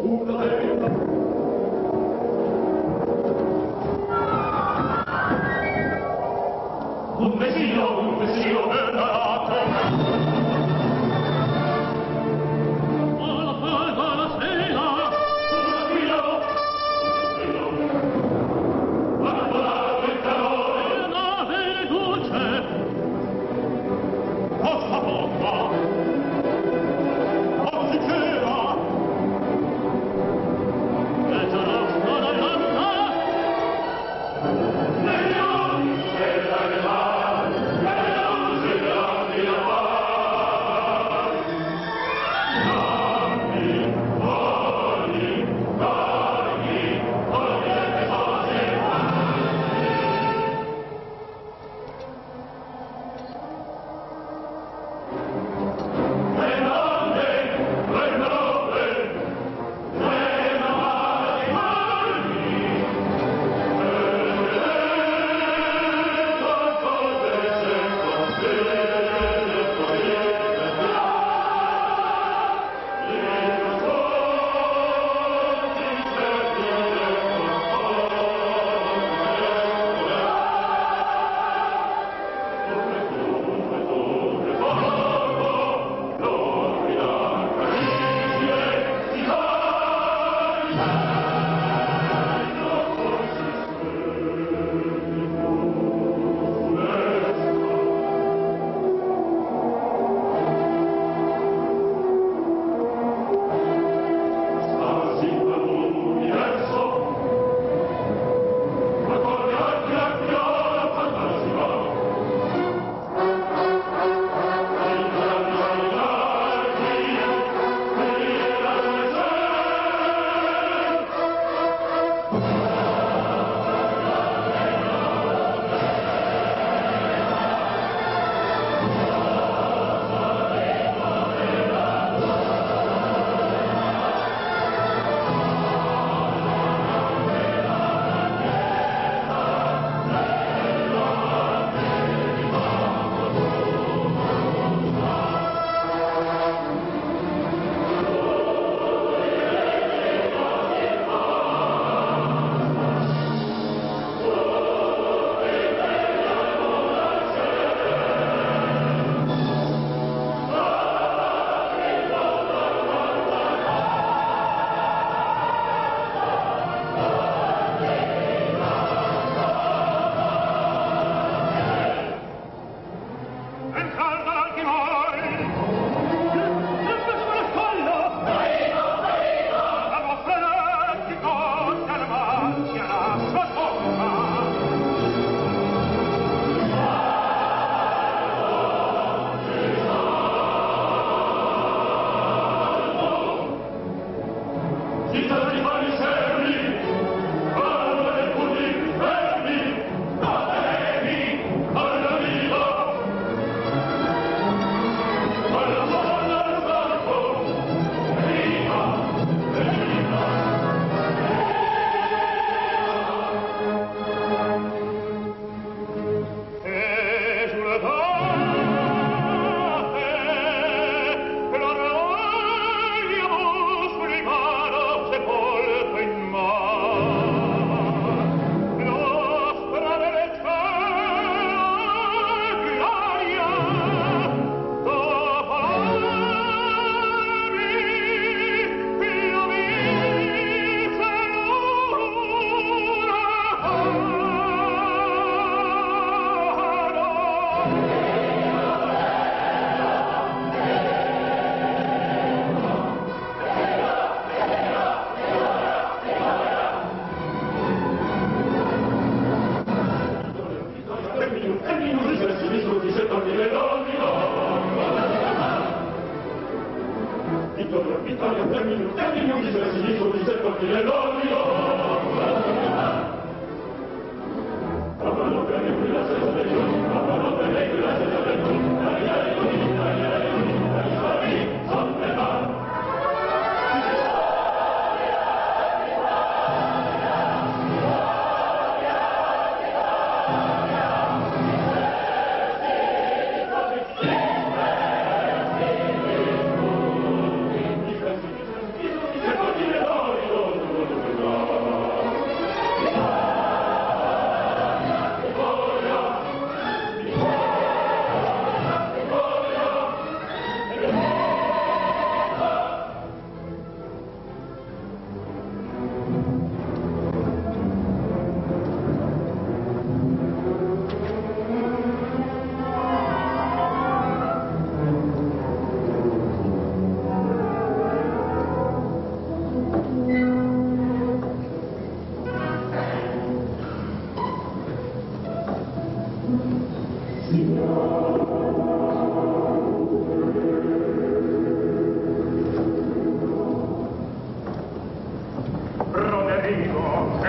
Viva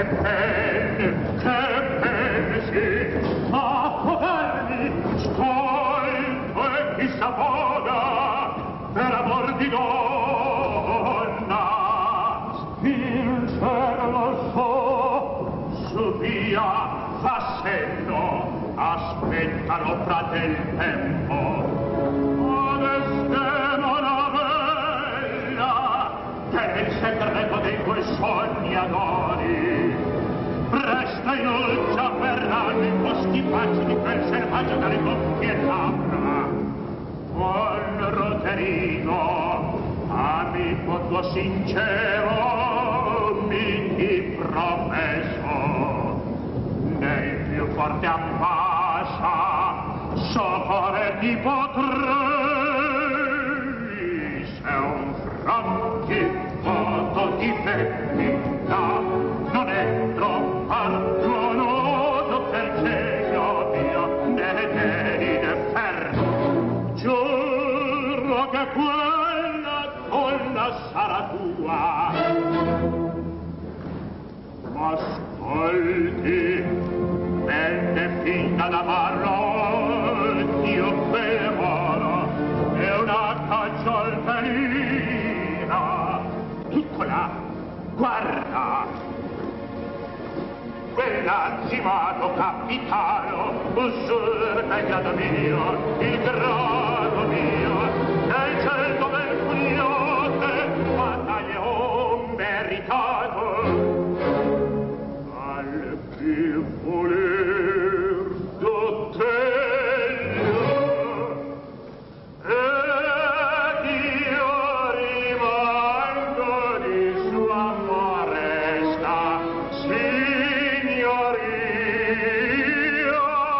Aspettano fra del tempo adestemo la bella che il segreto dei tuoi sognadori presto in ulcia verranno i boschi facci di quel selvaggio dalle gonfie labbra con Roderino amico tuo sincero mi ti promesso nel più forte ambascia sopore ti potrei se un franchi voto ti vendita non entro al tuo nodo per cielo mio né né ferro giuro che quella donna sarà tua ma ascolti venne finta d'amarlo Dio fermano è una cagiolferina piccola guarda quell'anzimato capitano usurpa il grado mio il grado mio nel cielo del curiote battaglio meritato al più voler d'otteglio ed io rimango di sua foresta signoria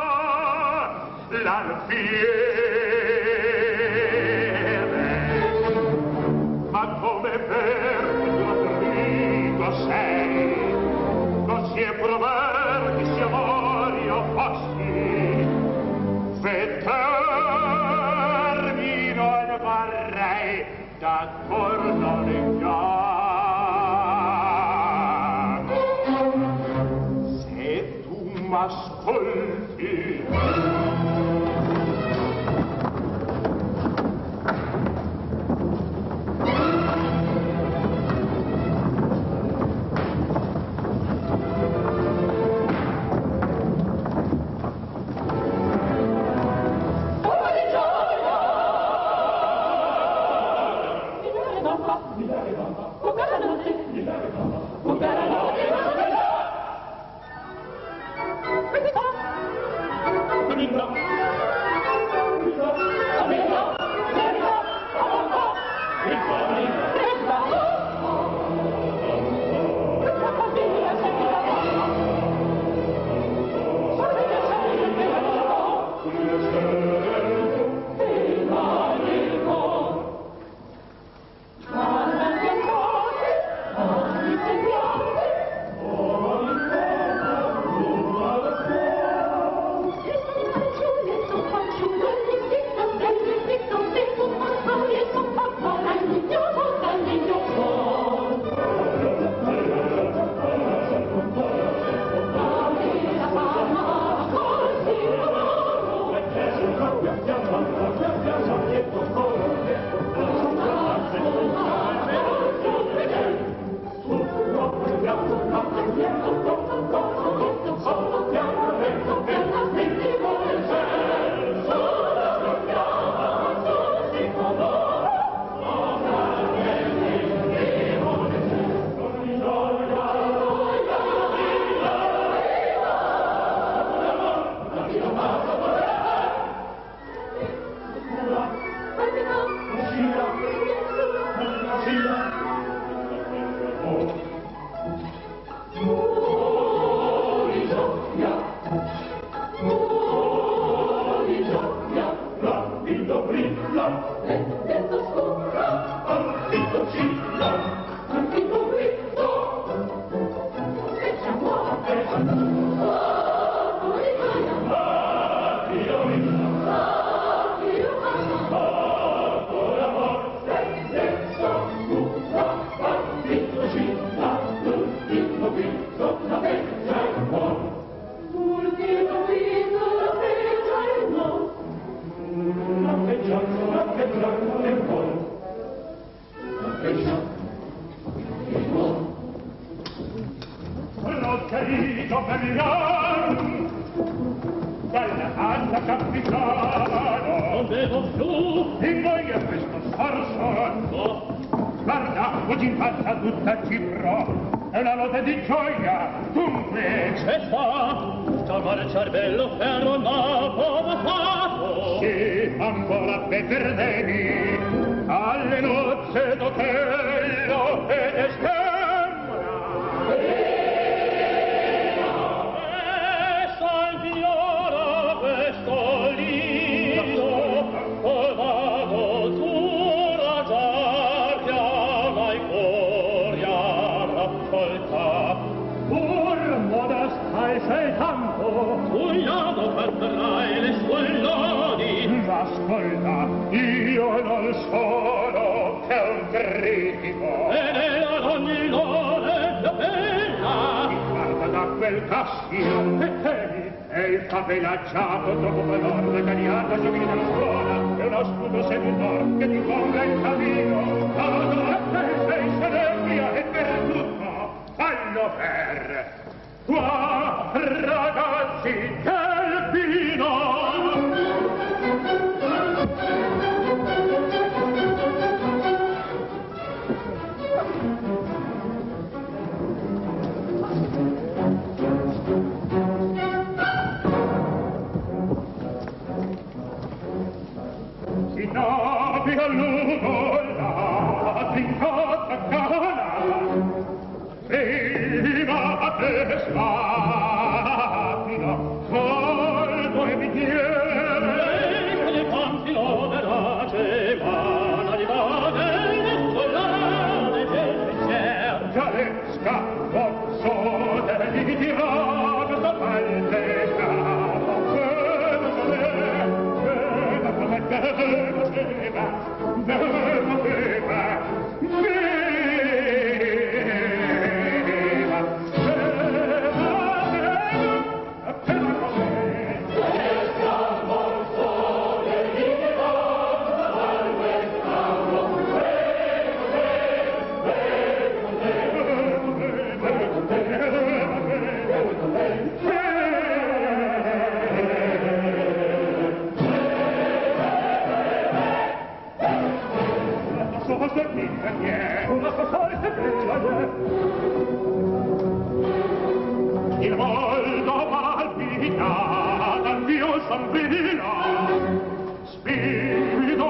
l'alfiere ma come per tuo amico sei così è prover che sia io fossi fettermi non vorrei d'attorno leggiamo se tu m'ascolti Stop Querido Fabian, dalla alla capitano, non vedo più in noi è questo sforzo. No. Guarda, oggi in faccia tutta Cipro, è una notte di gioia, dunque che fa? Sta il cervello ferro nato fatto. Sì, ancora Peterdevi, alle nozze d'Otello ed Estemmona. Ascolta, io non sono che un critico. E nella ogni lode più bella. Mi guarda da quel Cassio, che temi? È il capellacciato troppo valore cariato se viene alla scuola. È uno scudo sedutor che ti ponga in cammino. Allora te sei celebria e per tutto fallo per tua ragazzi del vino. Si navi al lupo la trincata cana, prima a te spapino, volto e bicchiere, le panfilo verace, mana di vade, solane del pensier. Gialesca, pozzo di tirare da parte scavo, il volto palpita dal mio sanguino, spirito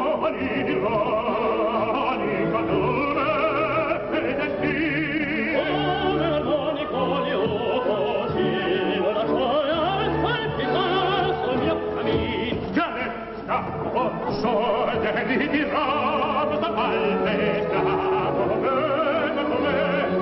ironico d'ore e destino. Ora armonico liusi, la gioia e palpita sul mio cammin. Gialesca, pozzo di tirare da parte scavo, vedo come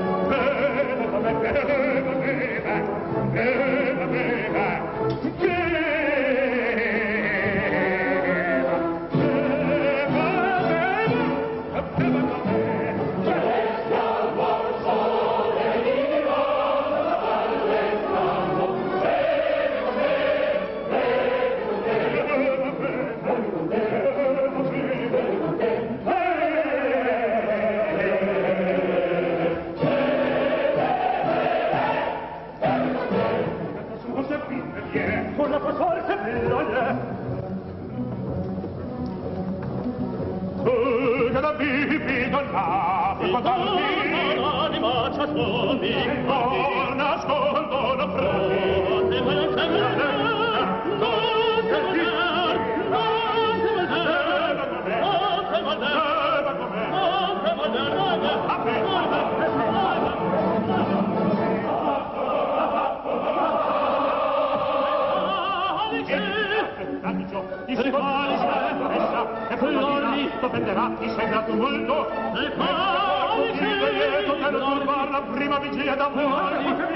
ti sembra tumulto? Le pali la prima vigilia d'amore.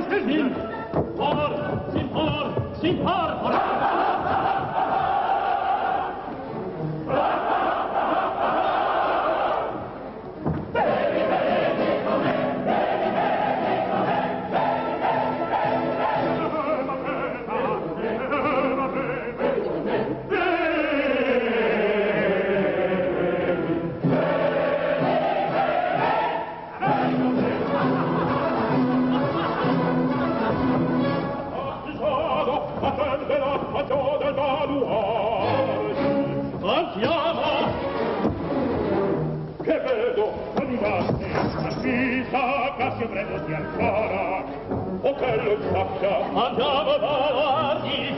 Simpor. si avremo di ancora. O che lo sappia, andiamo davanti.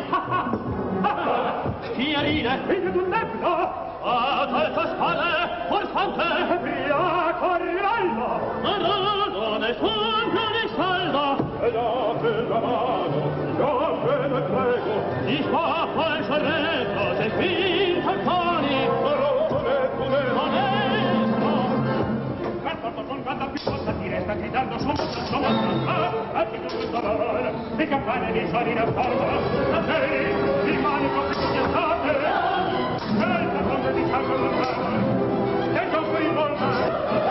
Chi ride? Figlio d'un debito! A tolta spade, forzante. Via, corrivello! Ma no, nessun più di saldo. E date la mano, io ve ne prego. Si spappa il sorretto, se spinta il coni. Onesto. Cartorto con gata più cosa ti resta gridando somma. A chi tu questo valore, le campane di soli da forma. Da te, il manico che ti piazzate. E il caponte di sangue lontano. Che gioco in volta.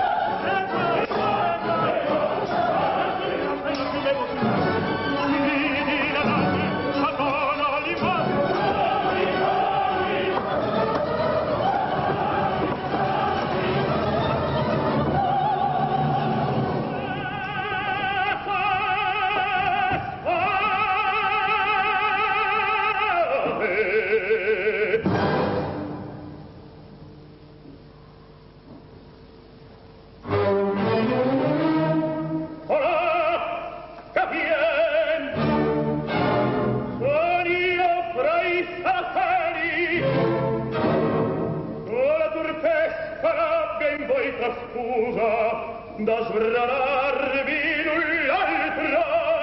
Da sbranarvi null'altro.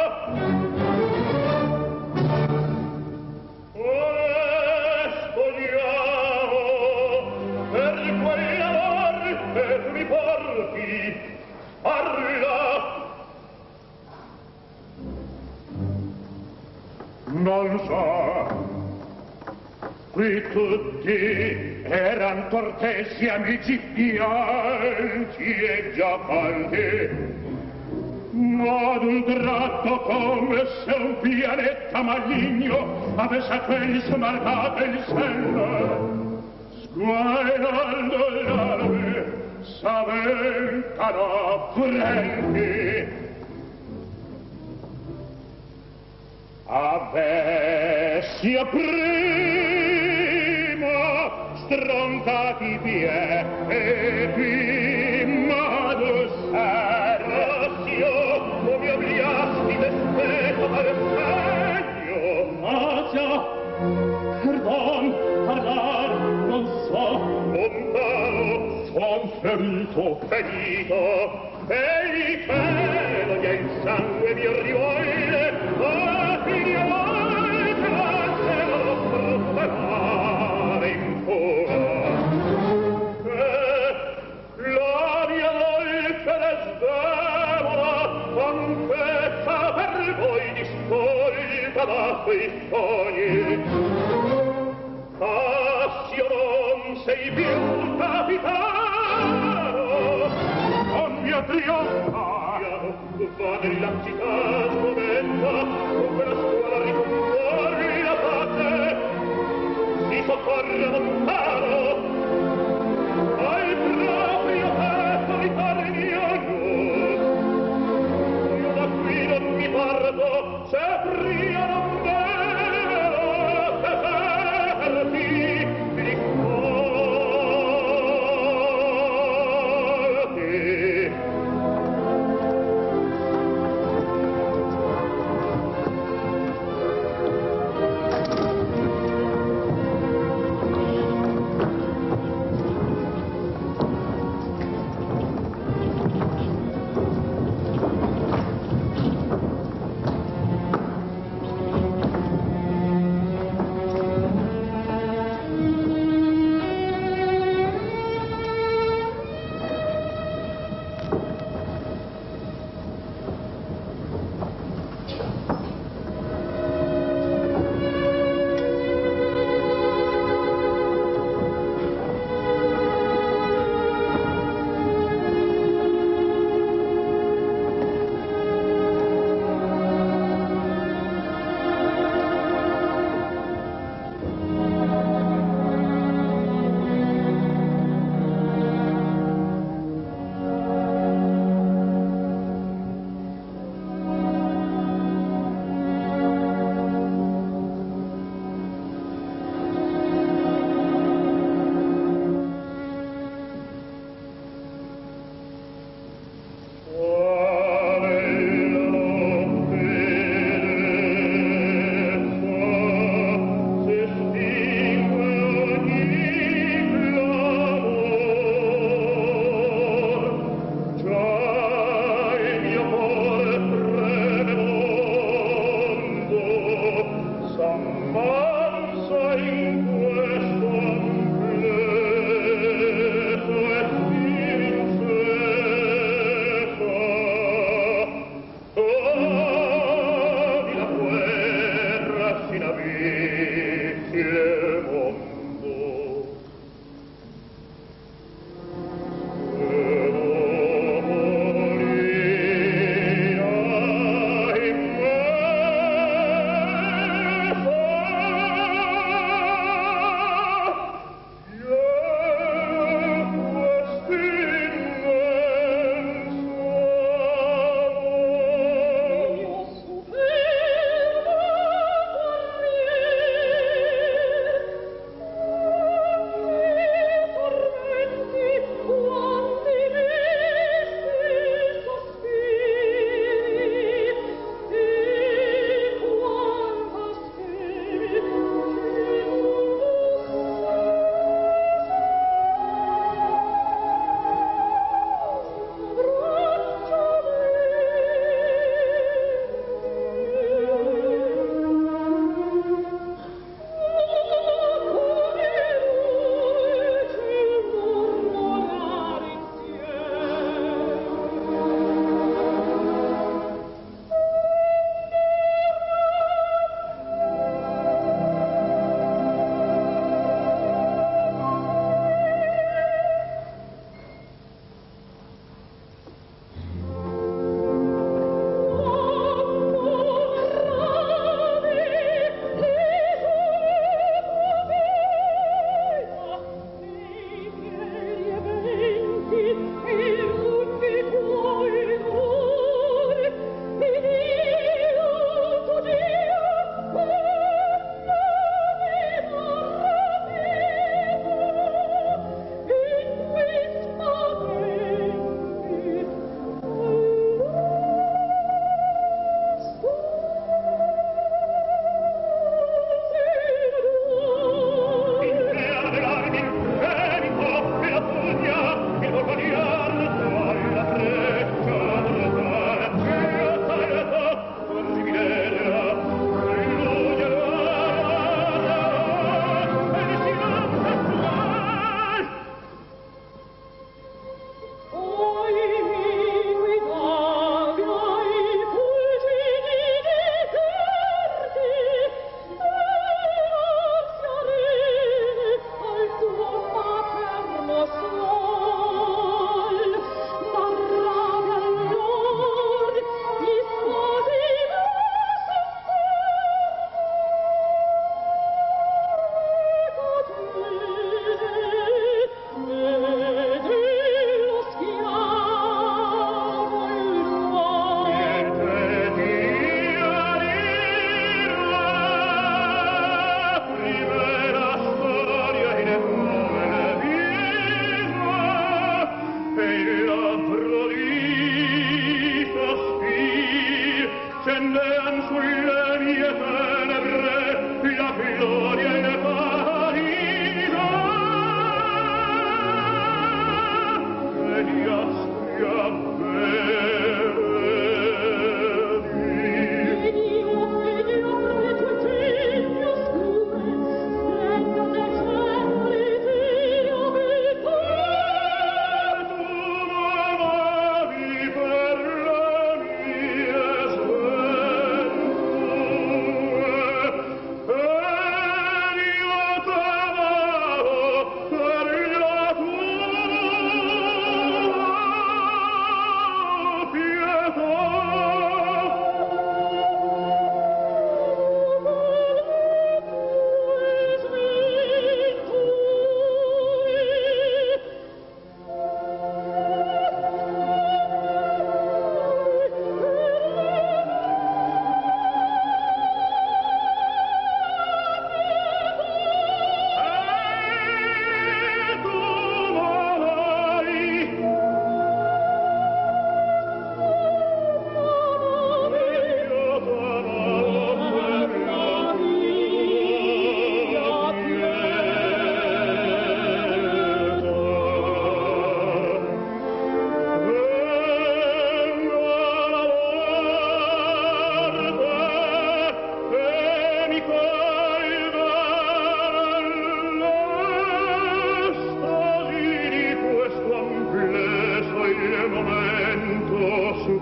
Spogliamo per quell'amor che tu mi porti. Parla. Non so. Qui tutti eran cortesi amici pianti e giacanti, ma d'un tratto come se un pianeta maligno avesse a quelli smarcato il senno. Sguainando l'albe s'avventano freddi. Avessi a stroncati piedi, ma tu Serrazio, o mi obliasti d'espeto al segno. Grazia, perdon, parlar, non so. Lontano, son ferito, e il cielo e il sangue mi rivolle, a figlio volte lascerò profanare in fuga. La mia volpe desdemola, confessa per voi discolta da quei sogni. Cassio non sei più capitano, non mio trionfa. Va nella città sgomenta, con quella scuola riconcorri la parte, si soccorre lontano, al proprio petto ritorni ognuno. Io da qui non mi parto, se pria non vero, che perdi di cuore.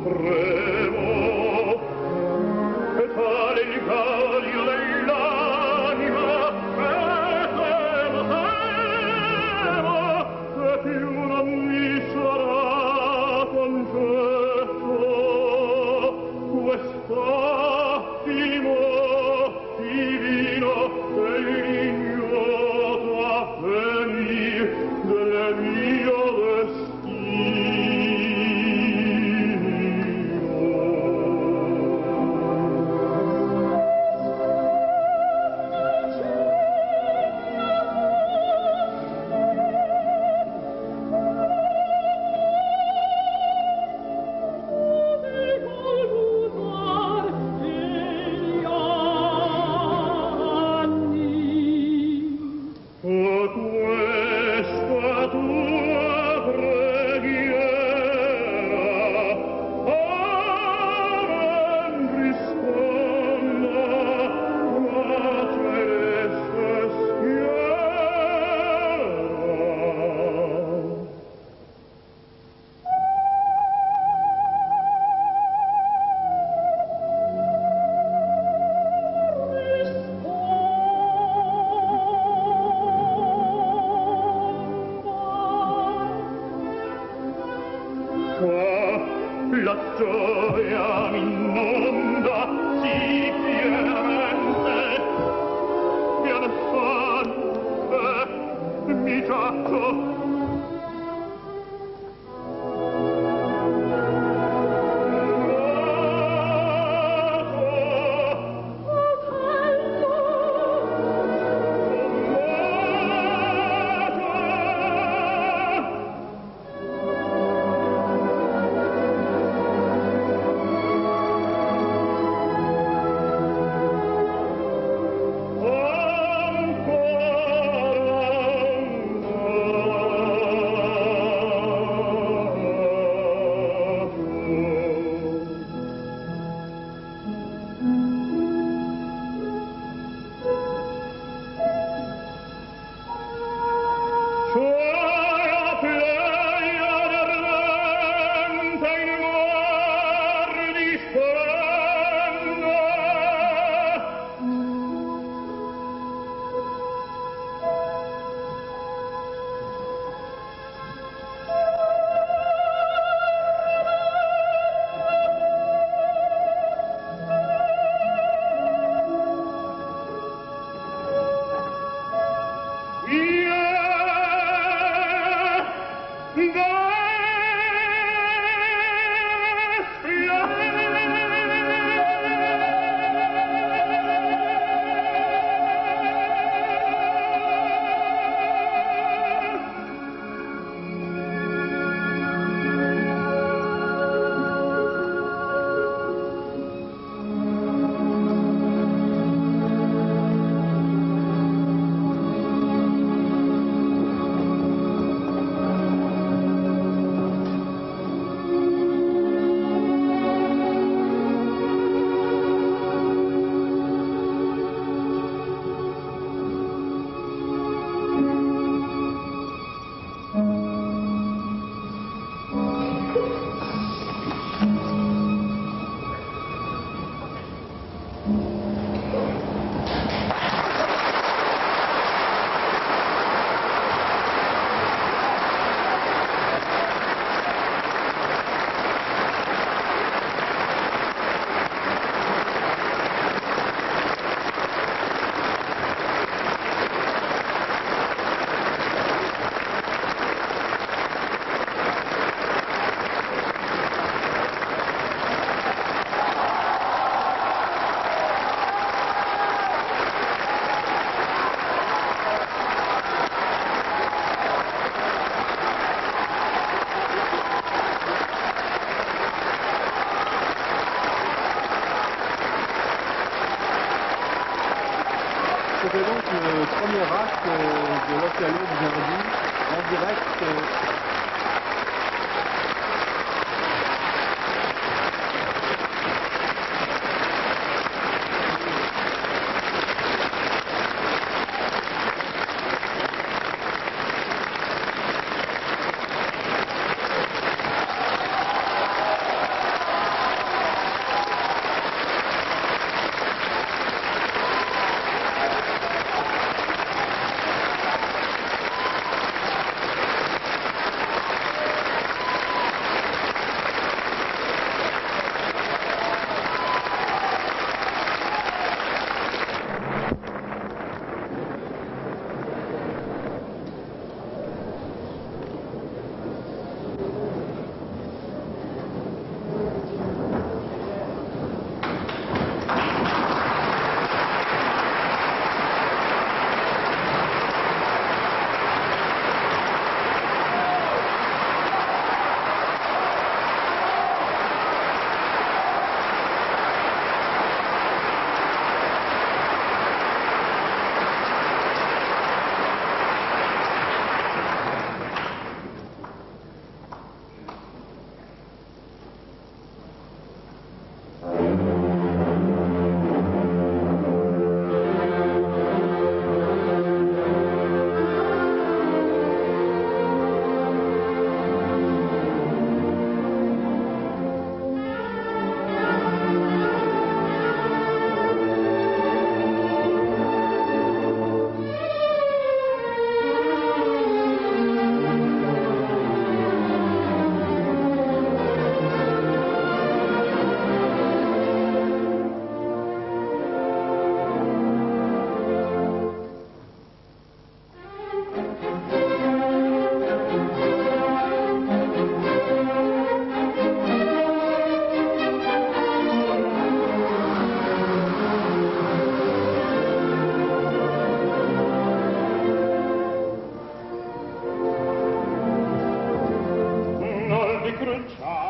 C'était donc le premier acte de l'Othello de Verdi en direct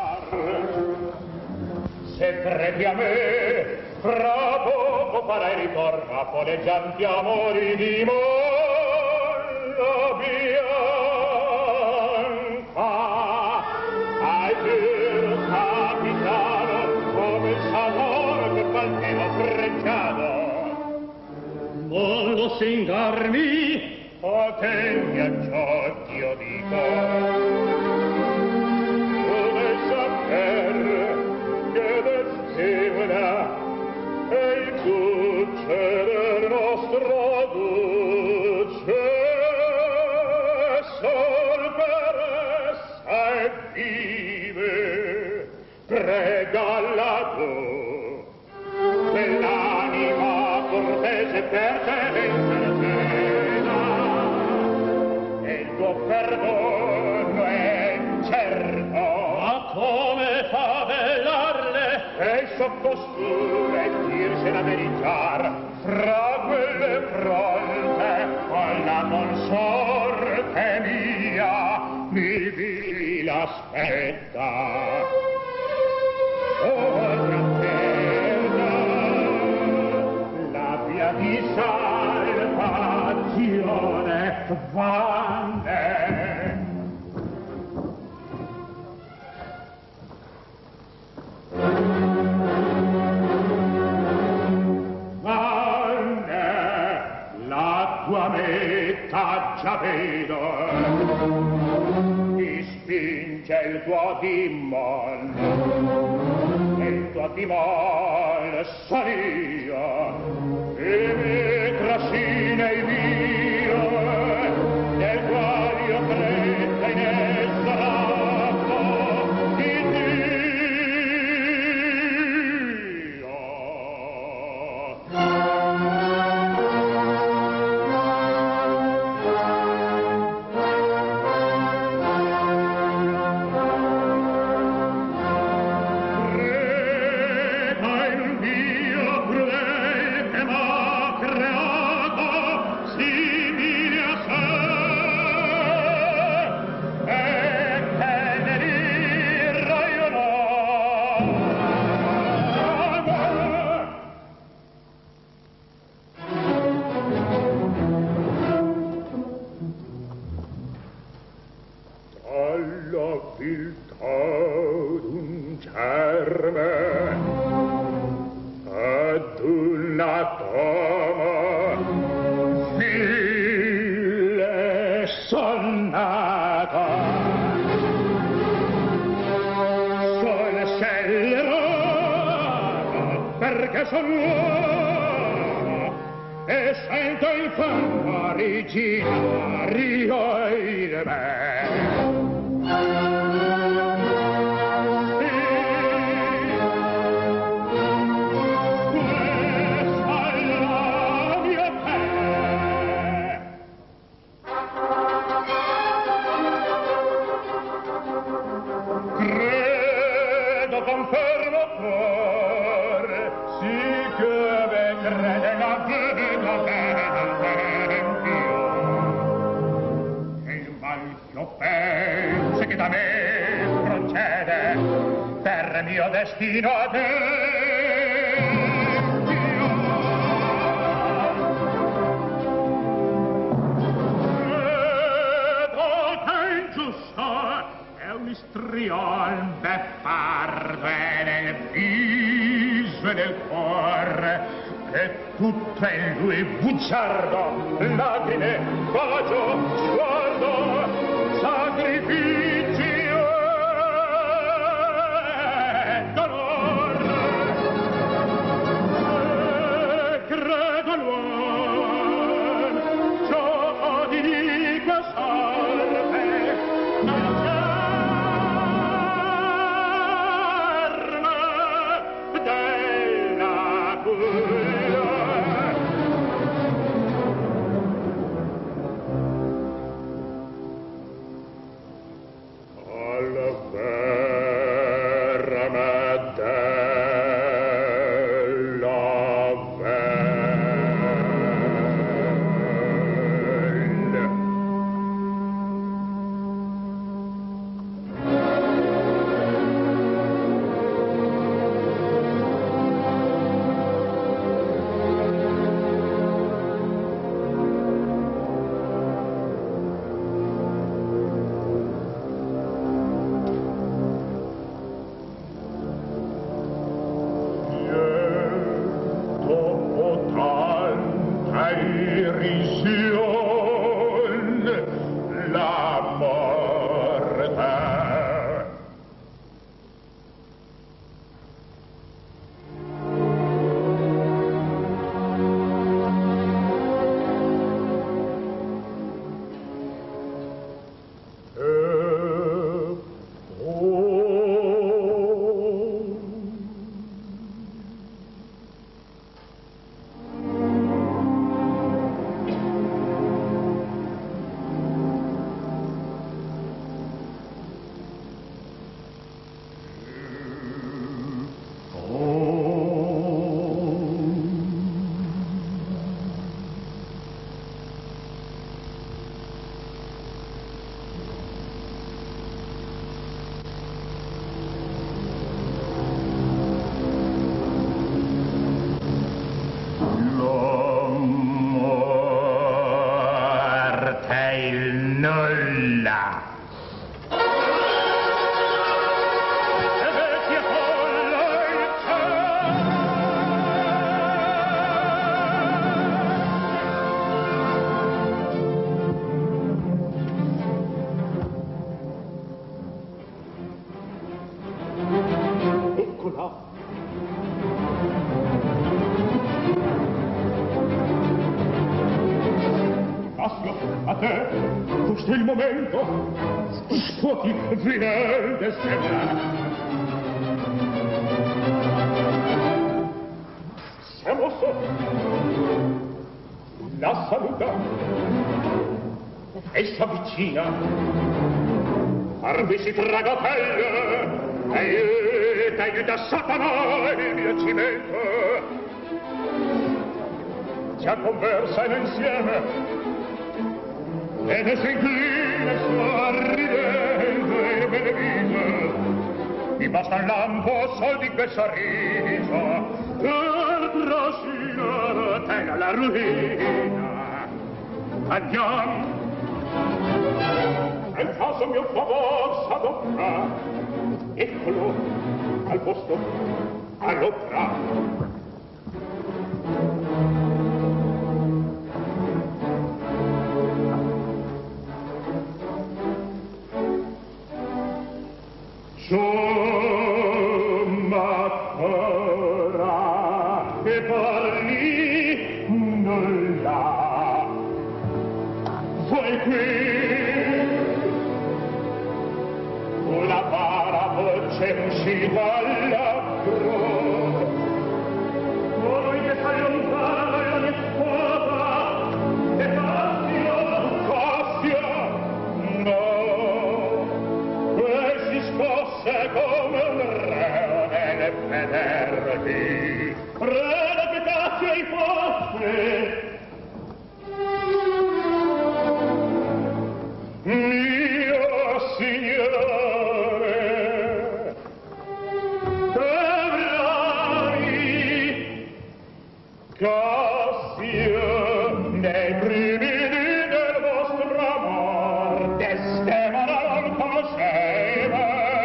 Se credi a me, fra poco farai ritorno a foneggianti amori di molla bianca. Hai più capitano come il savore che palpino frecciato. Mollo singarmi, a te mi acciò io dico. Tu devi saper che destina è il duce del nostro duce, sol per essa e vive, pregalla tu, quell'anima cortese per te interceda, e il tuo perdono è certo. ma come fa bellarle? E sottoscure dirsi la verità fra quelle fronte alla consorte mia mi vi l'aspetta. Ora perda la via di salvazione vane. La tua metà già vedo, ti spinge il tuo timon, e il tuo timon son io, e me trascina il mio, del quale io creda inesorabile di Dio. Alla viltà d'un germe ad una toma ville sonnata sono scellerata perché son uomo e sento il fango originario in me. Credo con fermo cuore, sì che me crede la vita tempio. E il mal che pensi che da me procede, per mio destino adempio. Credo che ingiusto è un istriol beffardo e nel viso e nel cuore, che tutto è lui bugiardo, lacrime, bacio, sguardo, sacrificio e dolore. Credo l'uomo ciò di quest'arte non germe della culla. Alla verme della velle. derision, la morte. Questo è il momento. Scuoti, Zinelde sembra. Si è mosso. La saluta. E s'avvicina. Arvi si traga pelle. Aiuta Satana il mio cimento. Ci conversano insieme. E ne s'inclina sorridendo e beneviso. Mi basta un lampo sol di quel sorriso per trascinare te alla ruina. Andiamo. Nel caso mio favor s'adopra. Eccolo al posto all'opera. Ancora che parli nulla. Vuoi qui una para voce uscita all'affro. Voi che sei lontana la mia sposa e Cassio, no, quel si scosse come un reo nel vederti. Preda che Cassio hai fosse mio signore, Cassio, nei primi dì del vostro amor, Desdemona non conosceva.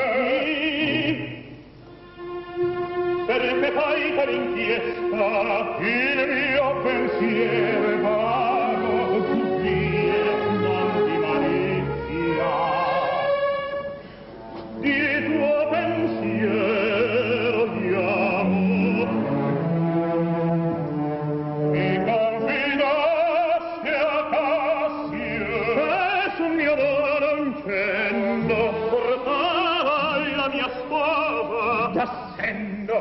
Perché fai per inchiesta il mio pensiero vago tu vie non di malizia. Di tuo pensiero di amor mi confidaste a Cassio e sul mio dono incendo portavai la mia sposa d'assendo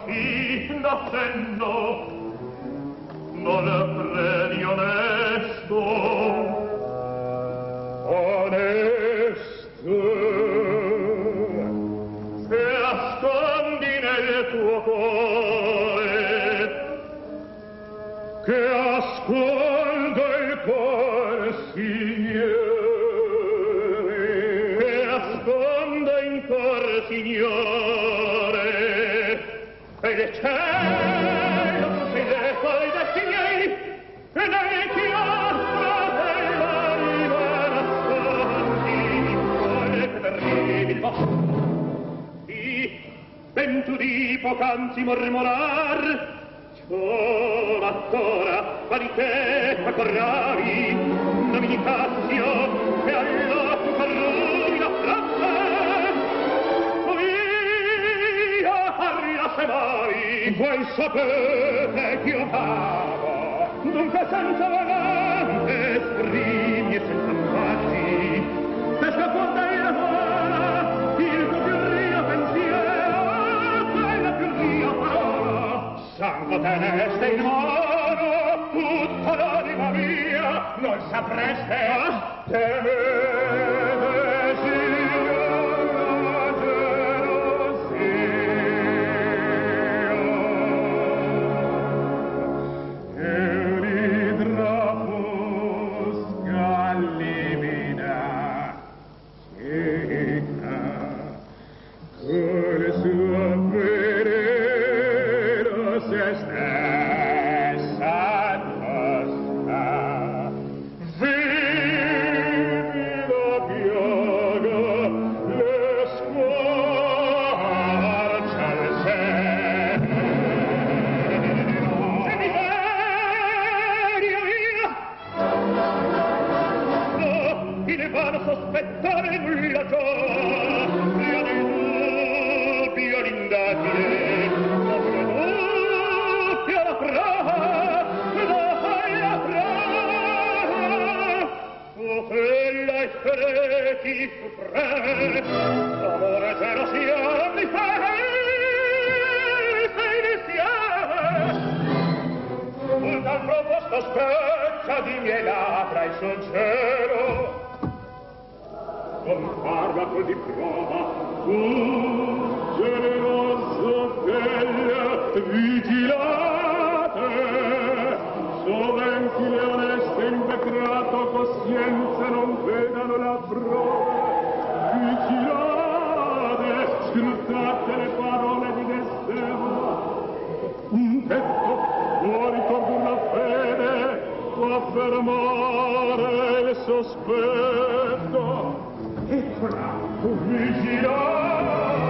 non credi onesto se ascondi nel tuo cuore che ascolta il cuore signore che asconda in cuore signore e il cielo e le poi detti miei e nei chiostro dell'anima nascondi quale terribil vostro ben tu di poc'anzi mormorar Ancora, quali te corravi, nomini Cassio, e alla tu parrui la frase, via, rilasce mai, voi sapete che io amo, dunque senza volante, esprimi e senza ambati, pesca fuori il lavoro, il tuo più rio pensiero, quella più rio parola, sangue teneste in mano, tutta l'anima mia, non sapreste temere signora gelosia. E l'idrafus gallimina cieca, col suo veleno se stessa tosta, vivida piaga le squarcia al seno. Semiserio io! No, in vano sospettare nulla ciò, io di dubbio l'indagine, non le dubbio la prova, la prova, o quella è segreti supreme, amore gelosia mi fai iniziare, un tal proposto speccia di miei labbra il suo cielo, con farla così prova, tu, generosa bella, vigilate, soventi le oneste in peccato coscienza non vedano la prova, vigilate, scrutate le parole di destino, un tetto può ricordare la fede, può affermare il sospetto, eccola, vigilate.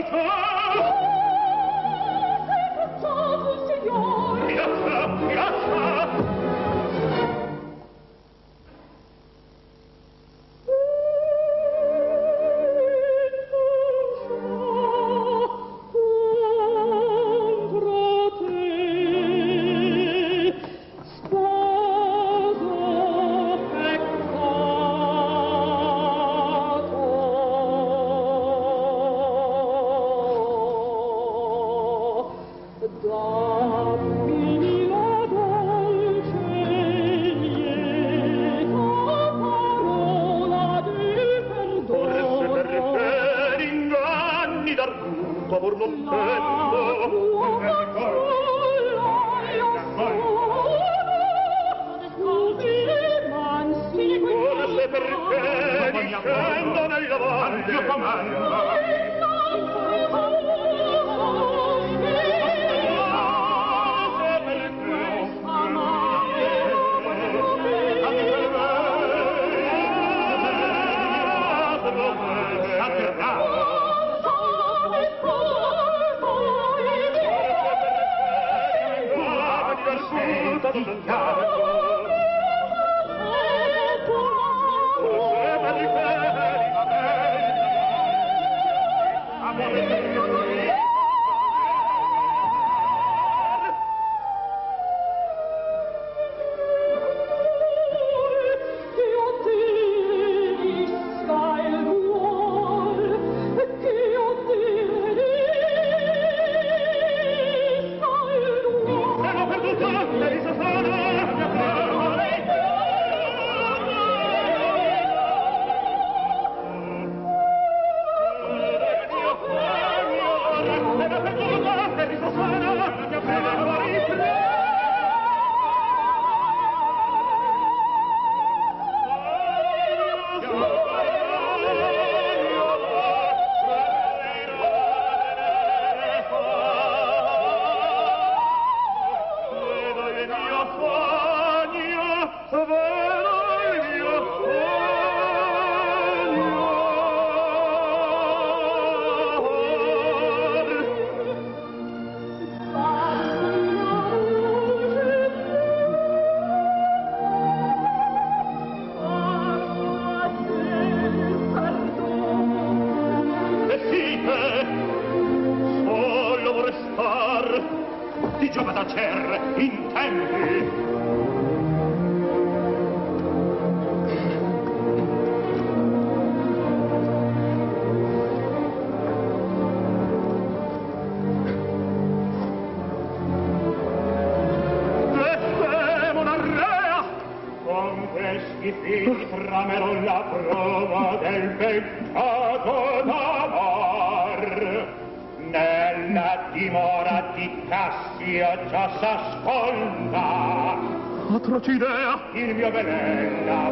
Atrocidea! Il mio veleno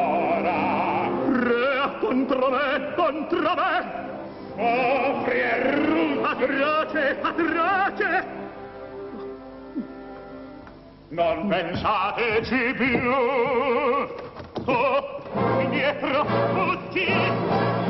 ora! Rea contro me! Contro me! Soffri e ruta! Atroce! Atroce! Non pensateci più! Oh, indietro, tutti!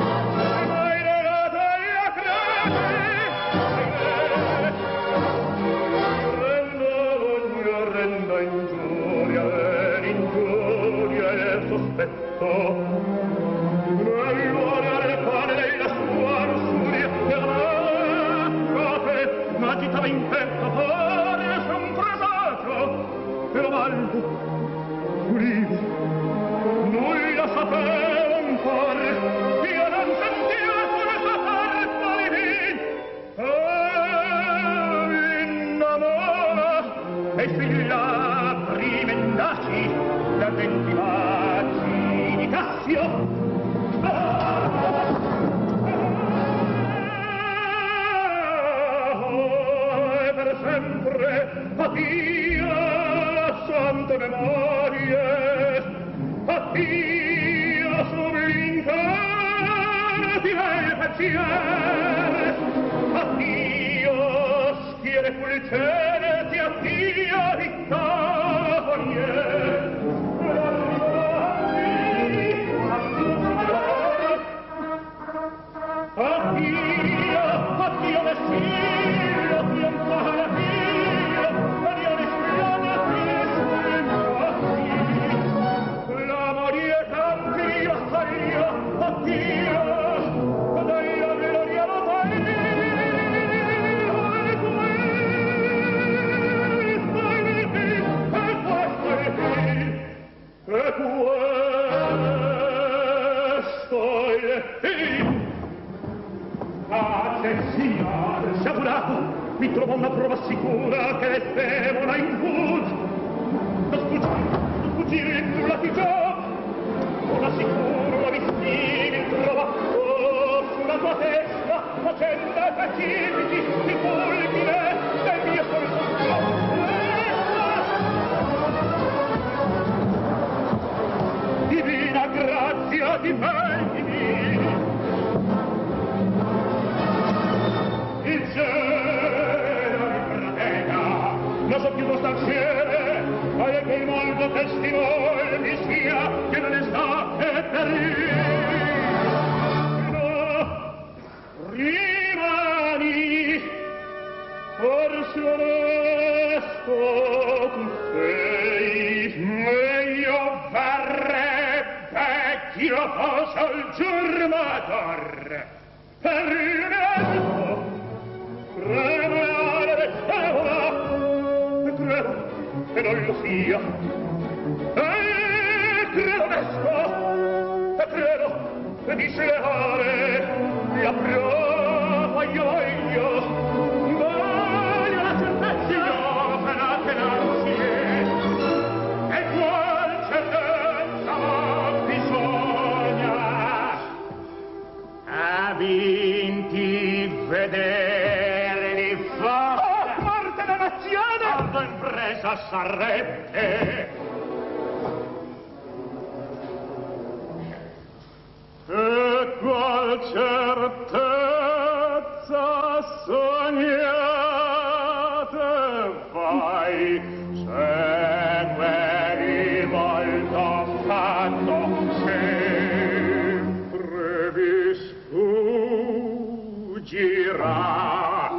Nulla sapevo ancora, io non sentivo questa forza divina. Innamora e sui labbri mendaci da denti baci di Cassio. E per sempre addio, sante memorie, addio subl'incanti nel pensier, addio schiere fulgenti, addio vittorie. Addio, addio Mi trovo una prova sicura che è demola in bus. Non sfuggire più la ti già. Una sicura mi stimi trova sulla tua testa facenda e precipiti il fulmine del mio sorriso. Divina grazia difendimi. Il cielo mi protega, non so più lo stanziere, ma è che il mondo testimone mi sia che non è stato e no, rimani, forse onesto tu sei, meglio verrebbe ch'io fosse il giurmator, per il resto tremare e credo che non lo sia e credo onesto e credo che disleale la prova io voglio la certezza opera che l'ansie e qual certezza bisogna a vinti vederli forte. Oh, morte la nazione! Quando impresa sarebbe e qual certezza sognate vai segue il volto fatto sempre vi sfuggirà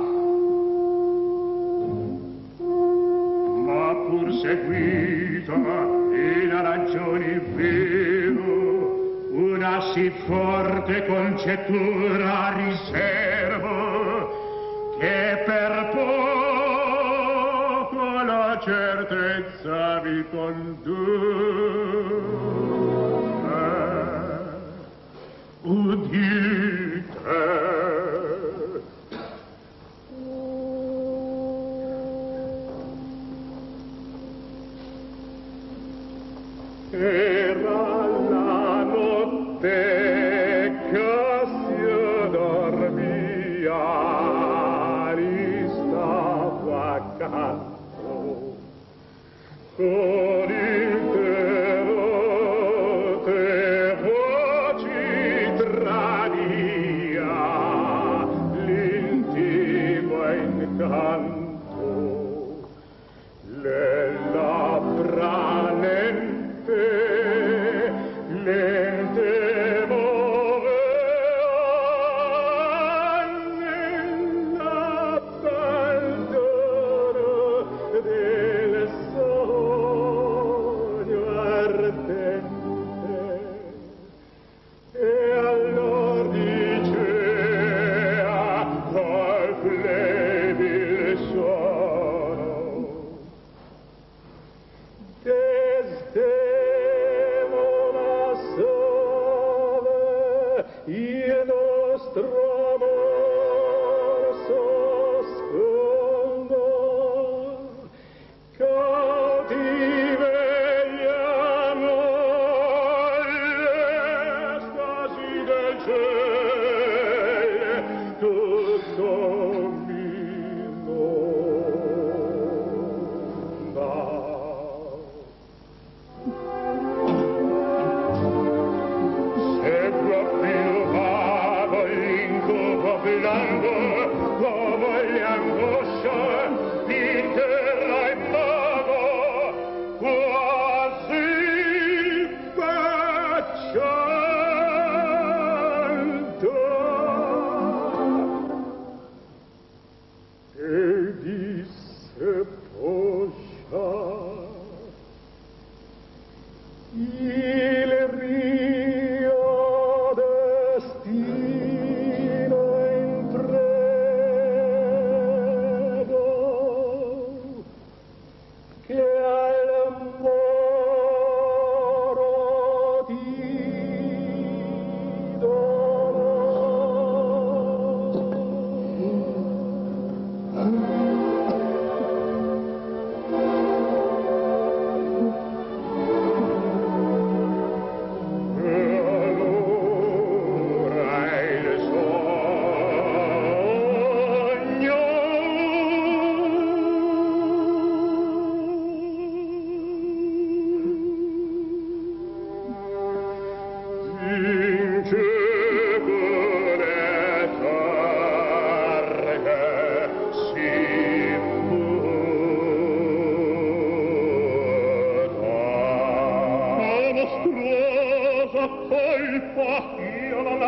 ma pur seguita in ragioni vivo una sì forte concettura riservo che per poco la certezza vi conduce. Udite era la notte che si dormia ristava accanto con interrotte voci tradia l'intimo incanto le labbra lente muovean nell'abbandono del sogno ardente e allor dicea col flebil suono il nostro amor soscondo cautivegliamo l'estasi del cielo tutto m'inonda. Come le angosce di terra e mago quasi baciando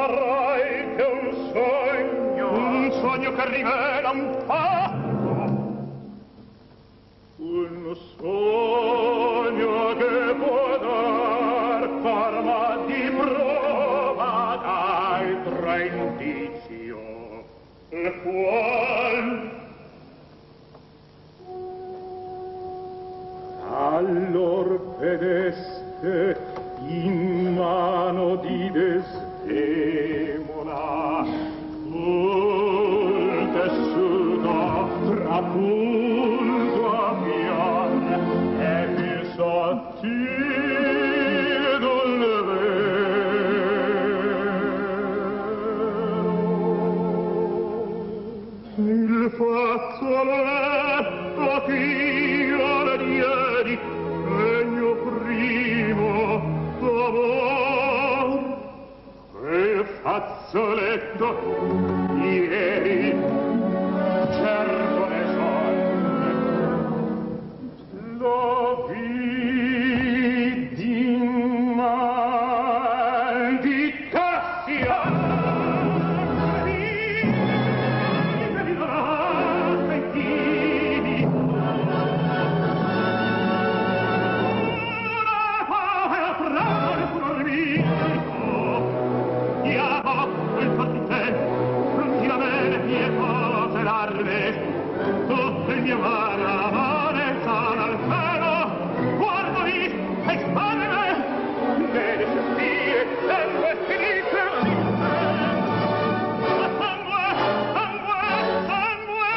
sarai che un sogno che rivela un fatto, un sogno che può dar forma di prova d'altro indizio, il qual allor vedeste in mano di Desdemona un tessuto trapulto a pian e il sottile d'un vero. Il fazzoletto fiore di ieri, segno primo d'amor, il fazzoletto ieri certo ne son, lo vidi mal di Cassia. Tutto il mio mare amore sana al cielo, guardo lì e spade me, vede se spie e vestite sangue, sangue, sangue.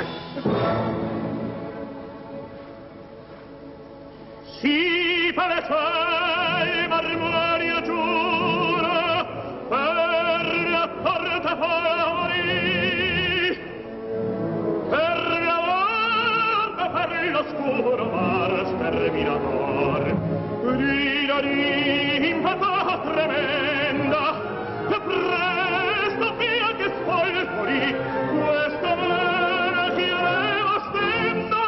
Si per le suoi marmori io giuro, per la portatori, l'oscuro mar sterminador, grida di impata tremenda, che presto via che spolveri questa mano che aveva stenda.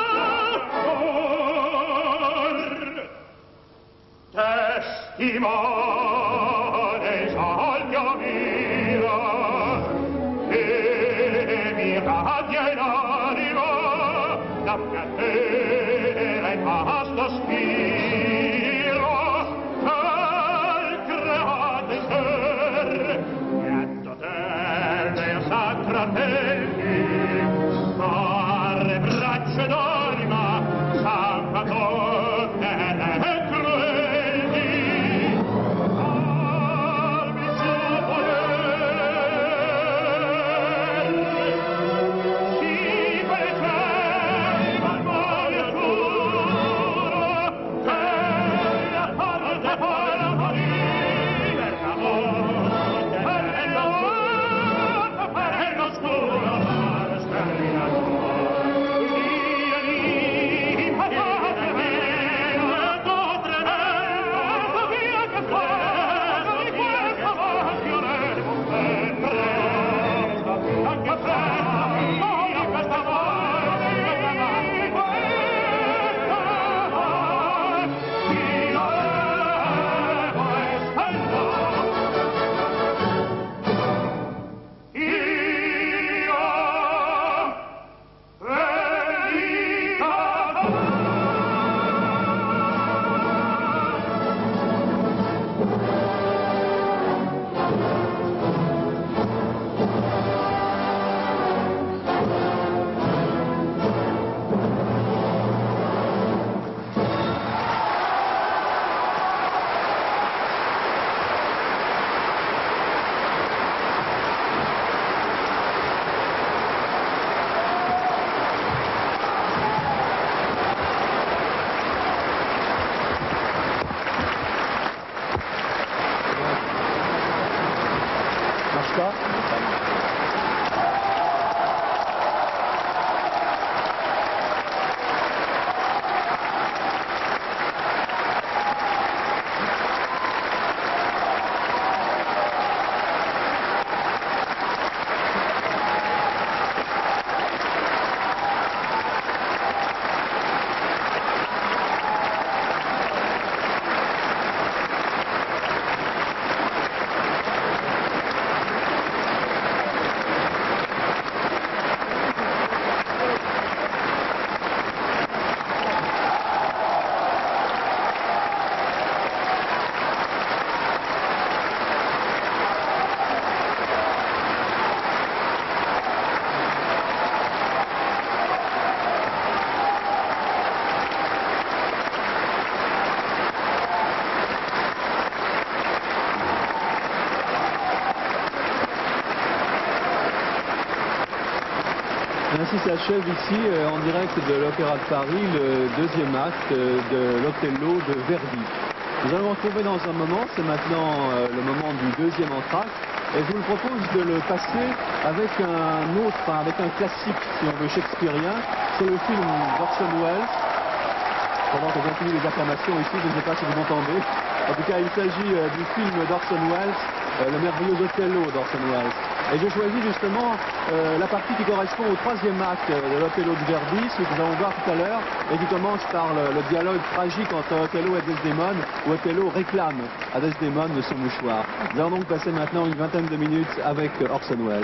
Testimone sogno mio, e mi radia in anima la piacere in vasto spiro al creato ser e a totelle e sacratelli fare braccia d'anima salvatore e cruelli armi su poder si fece Ainsi s'achève ici, en direct de l'Opéra de Paris, le deuxième acte de l'Othello de Verdi. Nous allons retrouver dans un moment, c'est maintenant le moment du deuxième entracte, et je vous propose de le passer avec avec un classique, si on veut, shakespearien, sur le film d'Orson Welles. Pendant qu'on continue les informations ici, je ne sais pas si vous m'entendez. En tout cas, il s'agit du film d'Orson Welles, le merveilleux Othello d'Orson Welles. Et j'ai choisi justement la partie qui correspond au troisième acte de l'Othello de Verdi, ce que nous allons voir tout à l'heure, et qui commence par le dialogue tragique entre Othello et Desdémone, où Othello réclame à Desdémone de son mouchoir. Nous allons donc passer maintenant une vingtaine de minutes avec Orson Welles.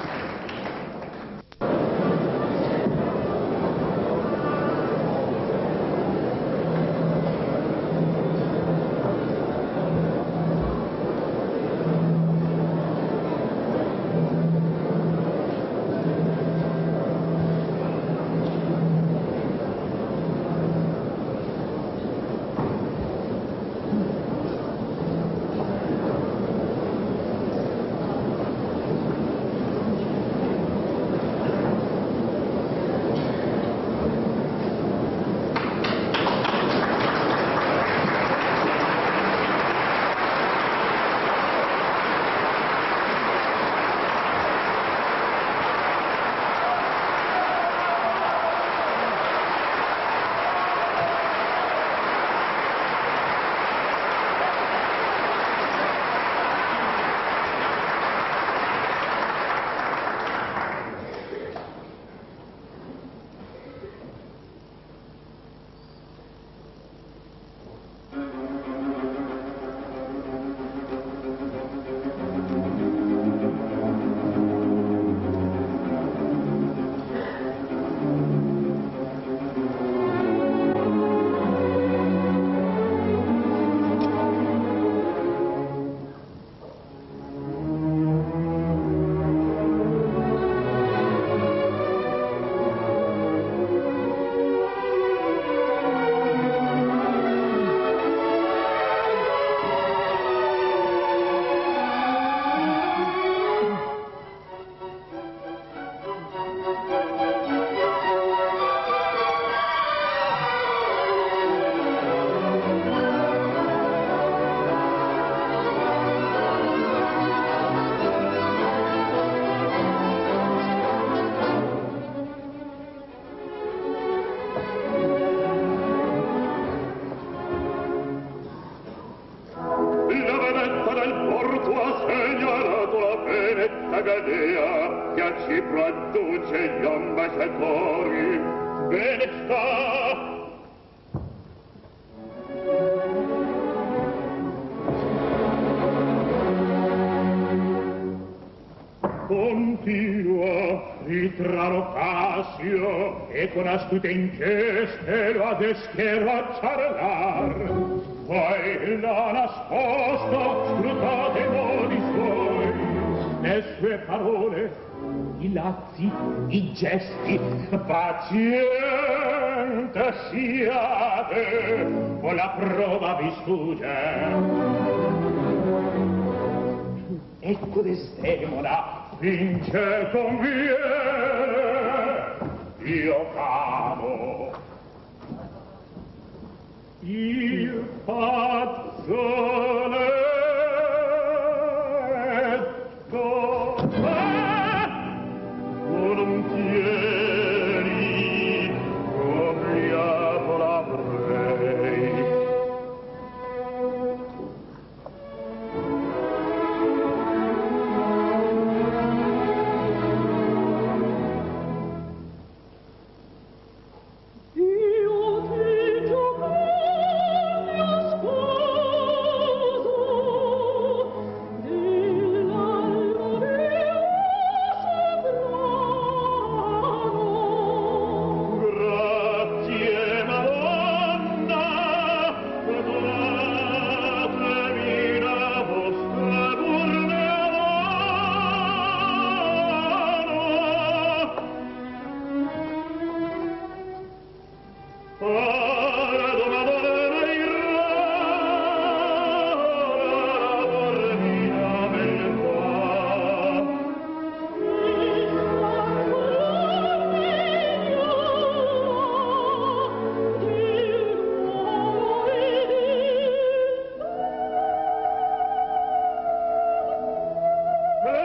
Continua, ritrarò Cassio, e con astute inchieste lo adeschero a ciarlar. Poi l'ha nascosto, scrutate i modi suoi, le sue parole, i lazzi, i gesti. Paziente siate, o la prova vi sfugge. Ecco Desdemona, vince conviene, io cavo. Il fazzoletto volentieri obliato l'avrei. Io ti giocavo, mia sposa,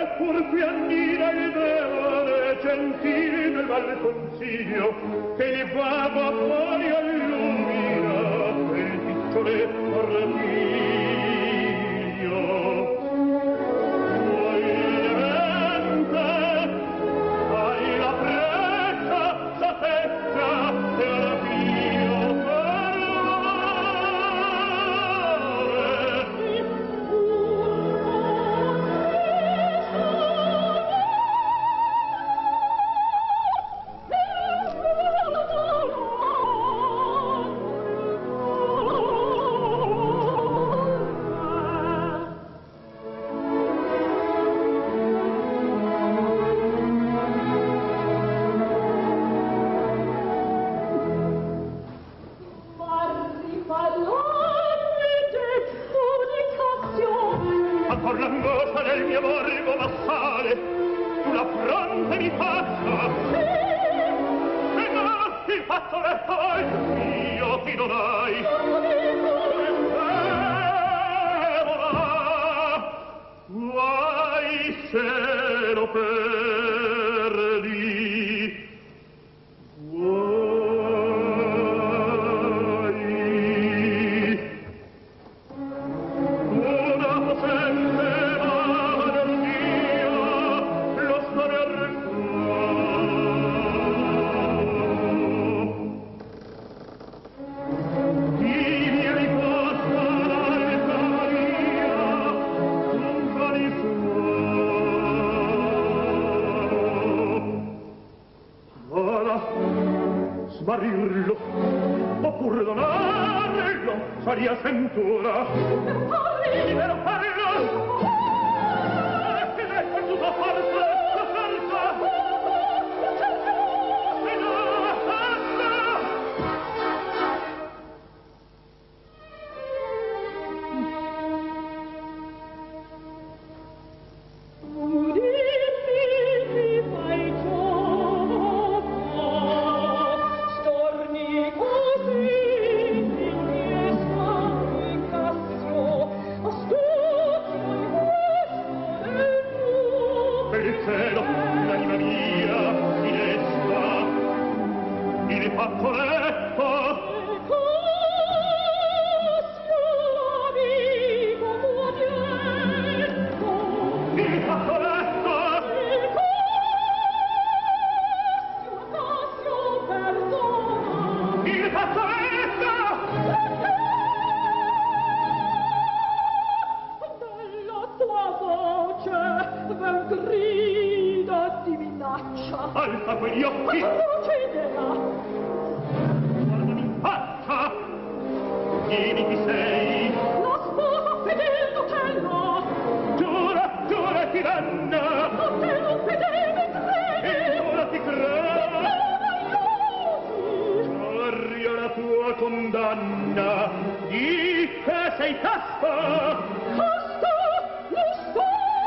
pur pianina il devole gentile del balconcino che il vago fuori illumina il piccoletto artiglio. Poi niente, hai la fretta, sapetta e la pio l'angoscia del mio borgo vassale sulla fronte mi passa e no, il fazzoletto io ti donai guai se lo perdi smarrirlo oppure donarlo saria sventura libero farlo che l'hai perduto forza e no per il cielo, l'anima mia si desta, il fazzoletto. Il fazzoletto. Il fazzoletto. Della tua voce ben grida di minaccia. Alza quegli occhi. Uccidela. Guardami in faccia. Dimmi chi sei. La sposa fedele d'Otello. Giura, giura, tiranna. Otello fedele mi crede. E ora ti credo. Aiuti. Arria la tua condanna. Di che sei casta. Casta, lo so.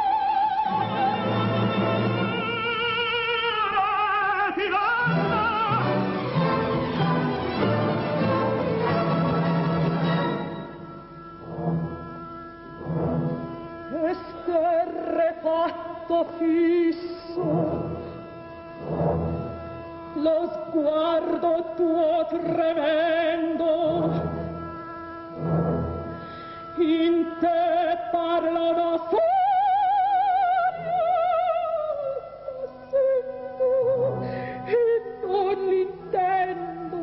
Esterrefatto fisso lo sguardo tuo tremendo in te parla una storia sento e non l'intendo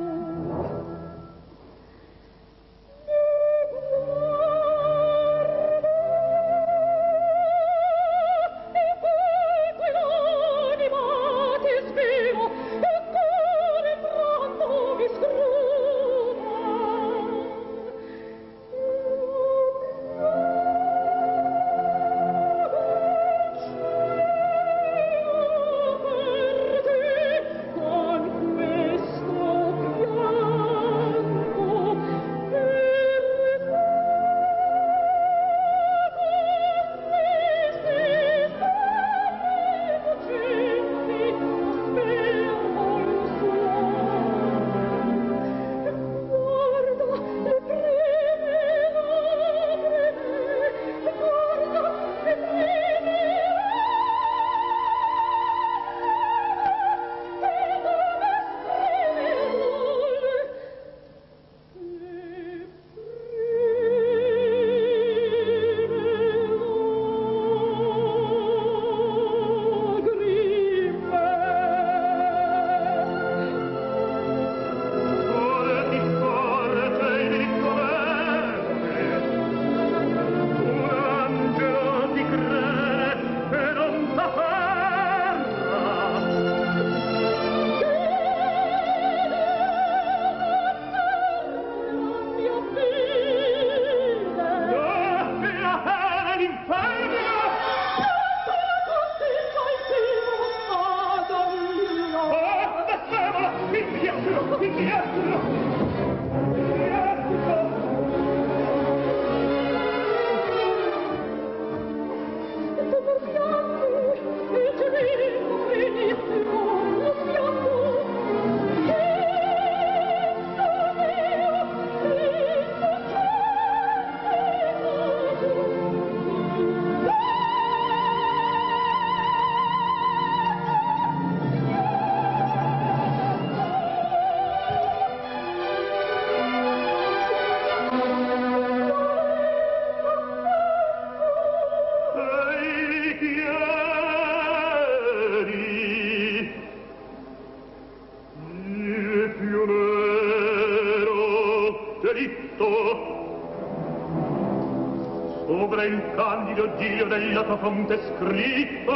sempre il candido Dio della tua fonte scritto.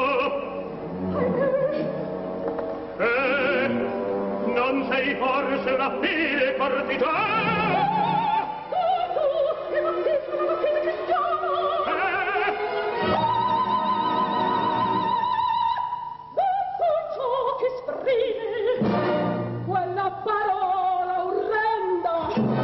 Non sei forse una fine cortigiana? Che non esistono una fine cristiana! Dopo ciò che esprime quella parola orrenda,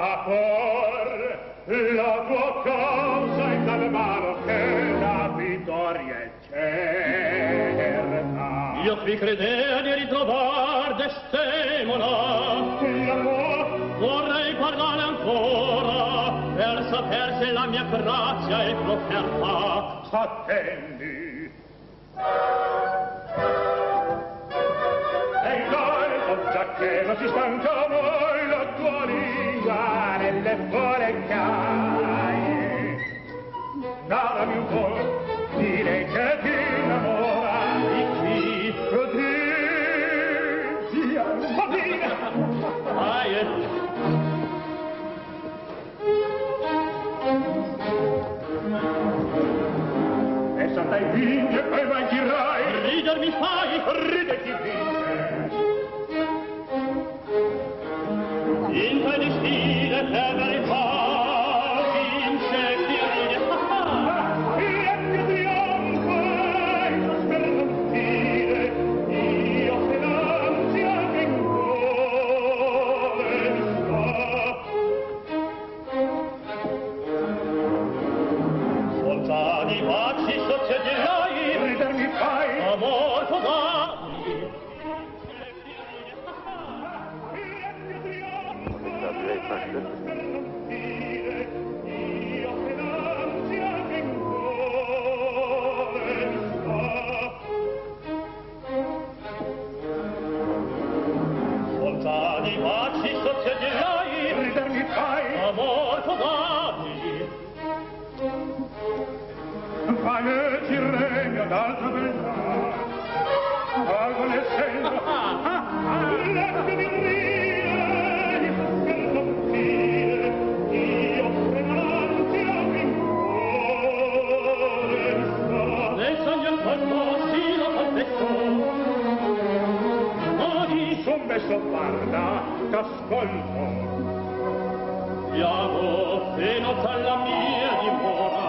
por la tua causa in tal malo che la vittoria è certa. Io qui credea di ritrovar Desdemona. Vorrei parlare ancora per saper se la mia grazia è proferta. Attendi. E intanto, già che non si stanca mai la tua lingua nelle forechai, dallami un po', direi che ti innamora di chi? Di Amina. E saltai vince, poi mai dirai, Rider mi fai, ride chi vince. in quel di stile per verità, vince chi ride. E più trionfo, per non dire, io se l'ansia che in cuore mi sta. Lontani baci soccederai, Ridermi fai, amor podai. Lontani baci soccederai, ridermi fai, amor podai. pane ci regna d'altra beltà, algo nel senso, lasciami ridere, per non dire, io frenanzia in cuore mi sta. Nel sogno accorto sì lo confesso, Son messo guarda, t'ascolto. Iago, fino alla mia dimora,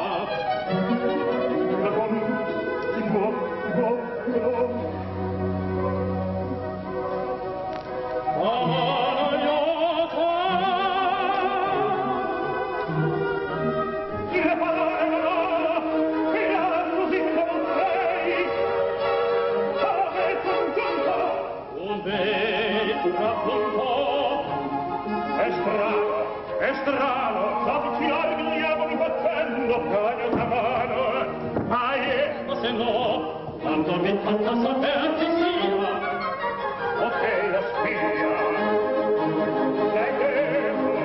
È strano, avvicinare il diavolo battendo, cagno una mano, ma se no, quando mi fatta saper chi sia, ok, la spia, sei dentro,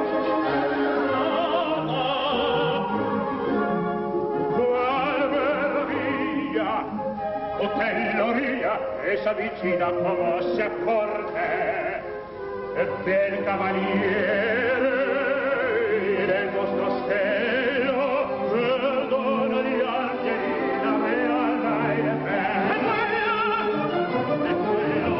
qual meraviglia, Otelloria, e s'avvicina come si accorge, e bel cavaliere del vostro stelo, perdona di Angelina, me almai le fede. E quello,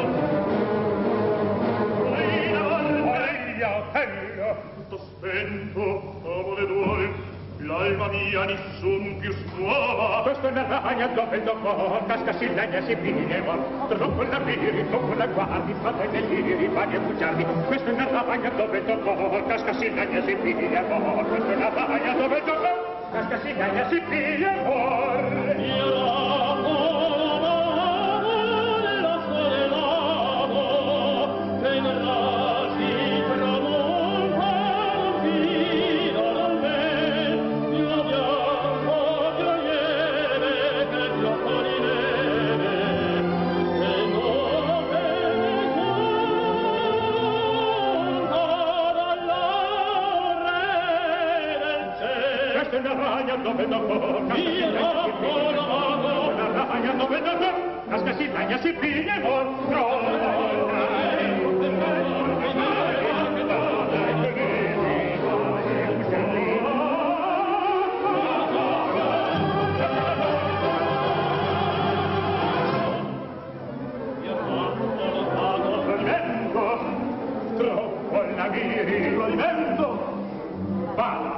Otello, tutto spento, amore tuoi, l'alma mia nessun più scuola. Questo è una ragna dove dopo casca si legna si fineva, troppo la viri, troppo la guardi, fate negli ripari e bugiardi. Questo è una ragna dove dopo casca si legna si fineva, questo è una ragna dove dopo casca si legna si fineva. Una ragna dove dopo casca si legna si fineva, troppo la viri, tradimento, vada.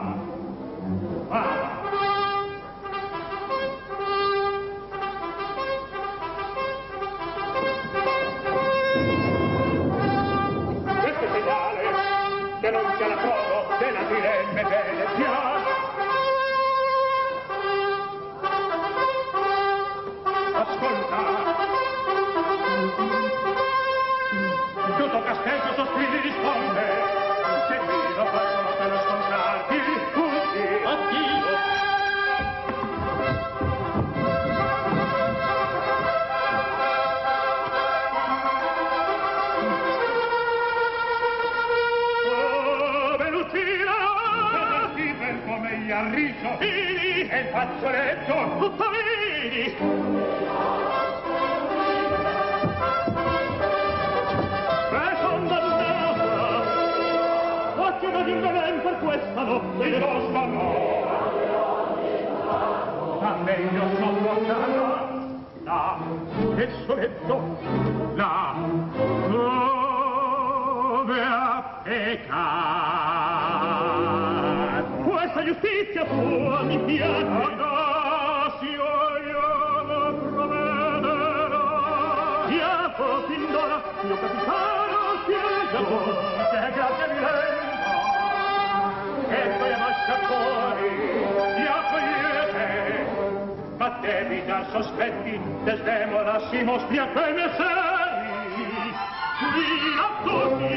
suo letto. Tutta vedi! Son dannata! Faccio da indolente per questa notte. Piuttosto no. Ma meglio sopportarla. Là, nel suo letto. Là, dove ha peccato. Questa giustizia tua mi piace. Adagio io lo provvederò. Diaco, fin d'ora, mio capitano, spiegato. Che grazie violenta. E poi lascia fuori. Ti accogliete. Ma devi dar sospetti. Desdemona si mostri a quei messeri. Qui a tutti.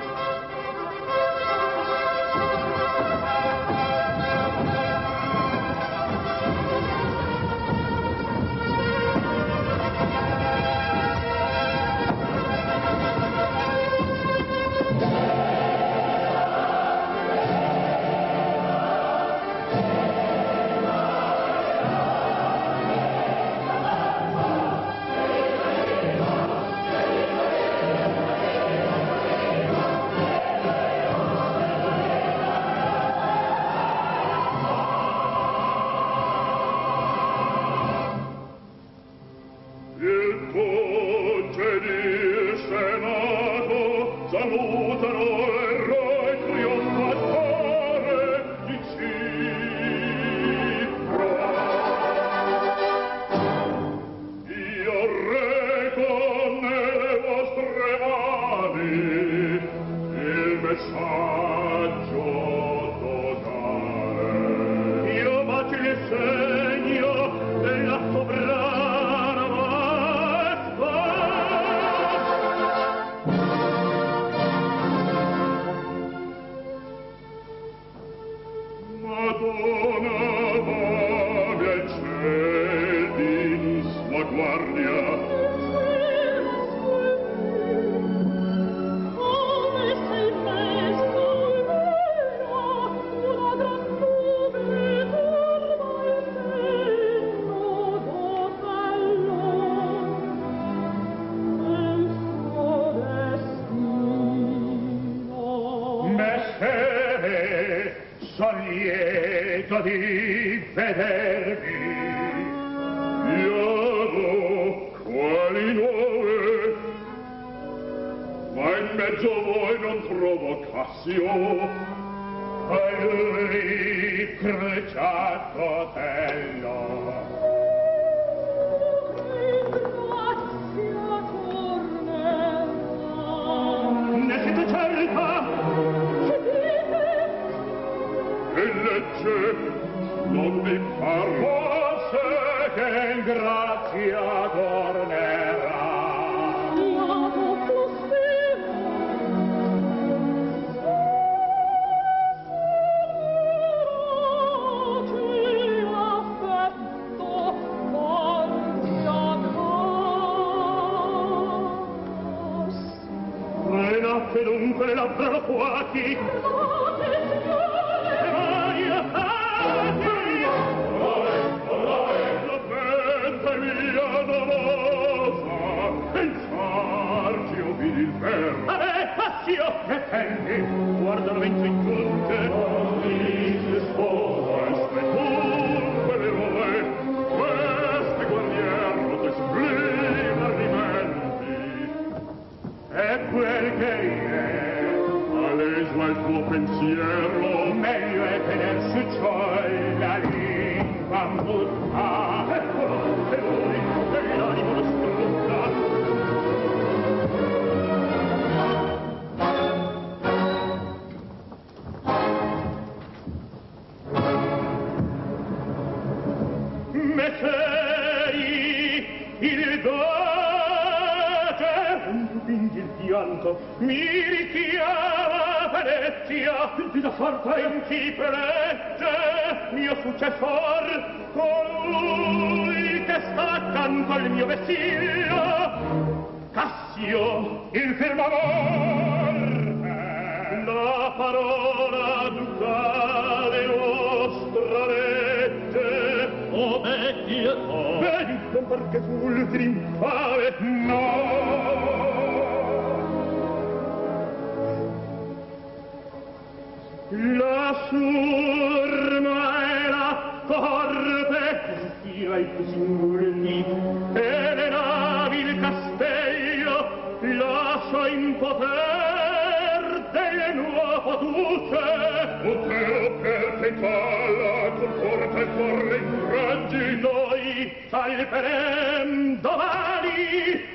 Mi richiama Venezia di da sorta in chi prelette mio successor colui che sta accanto al mio vessillo Cassio il firmamor la parola ducale vostra legge pietà. Vedi, non perché sul trionfare, no! La surma e la corte confira i tuoi singurti e le navi il castello lascia in poter delle nuotuse. Poteo per te talla con forza e corre in raggi noi salverem domani.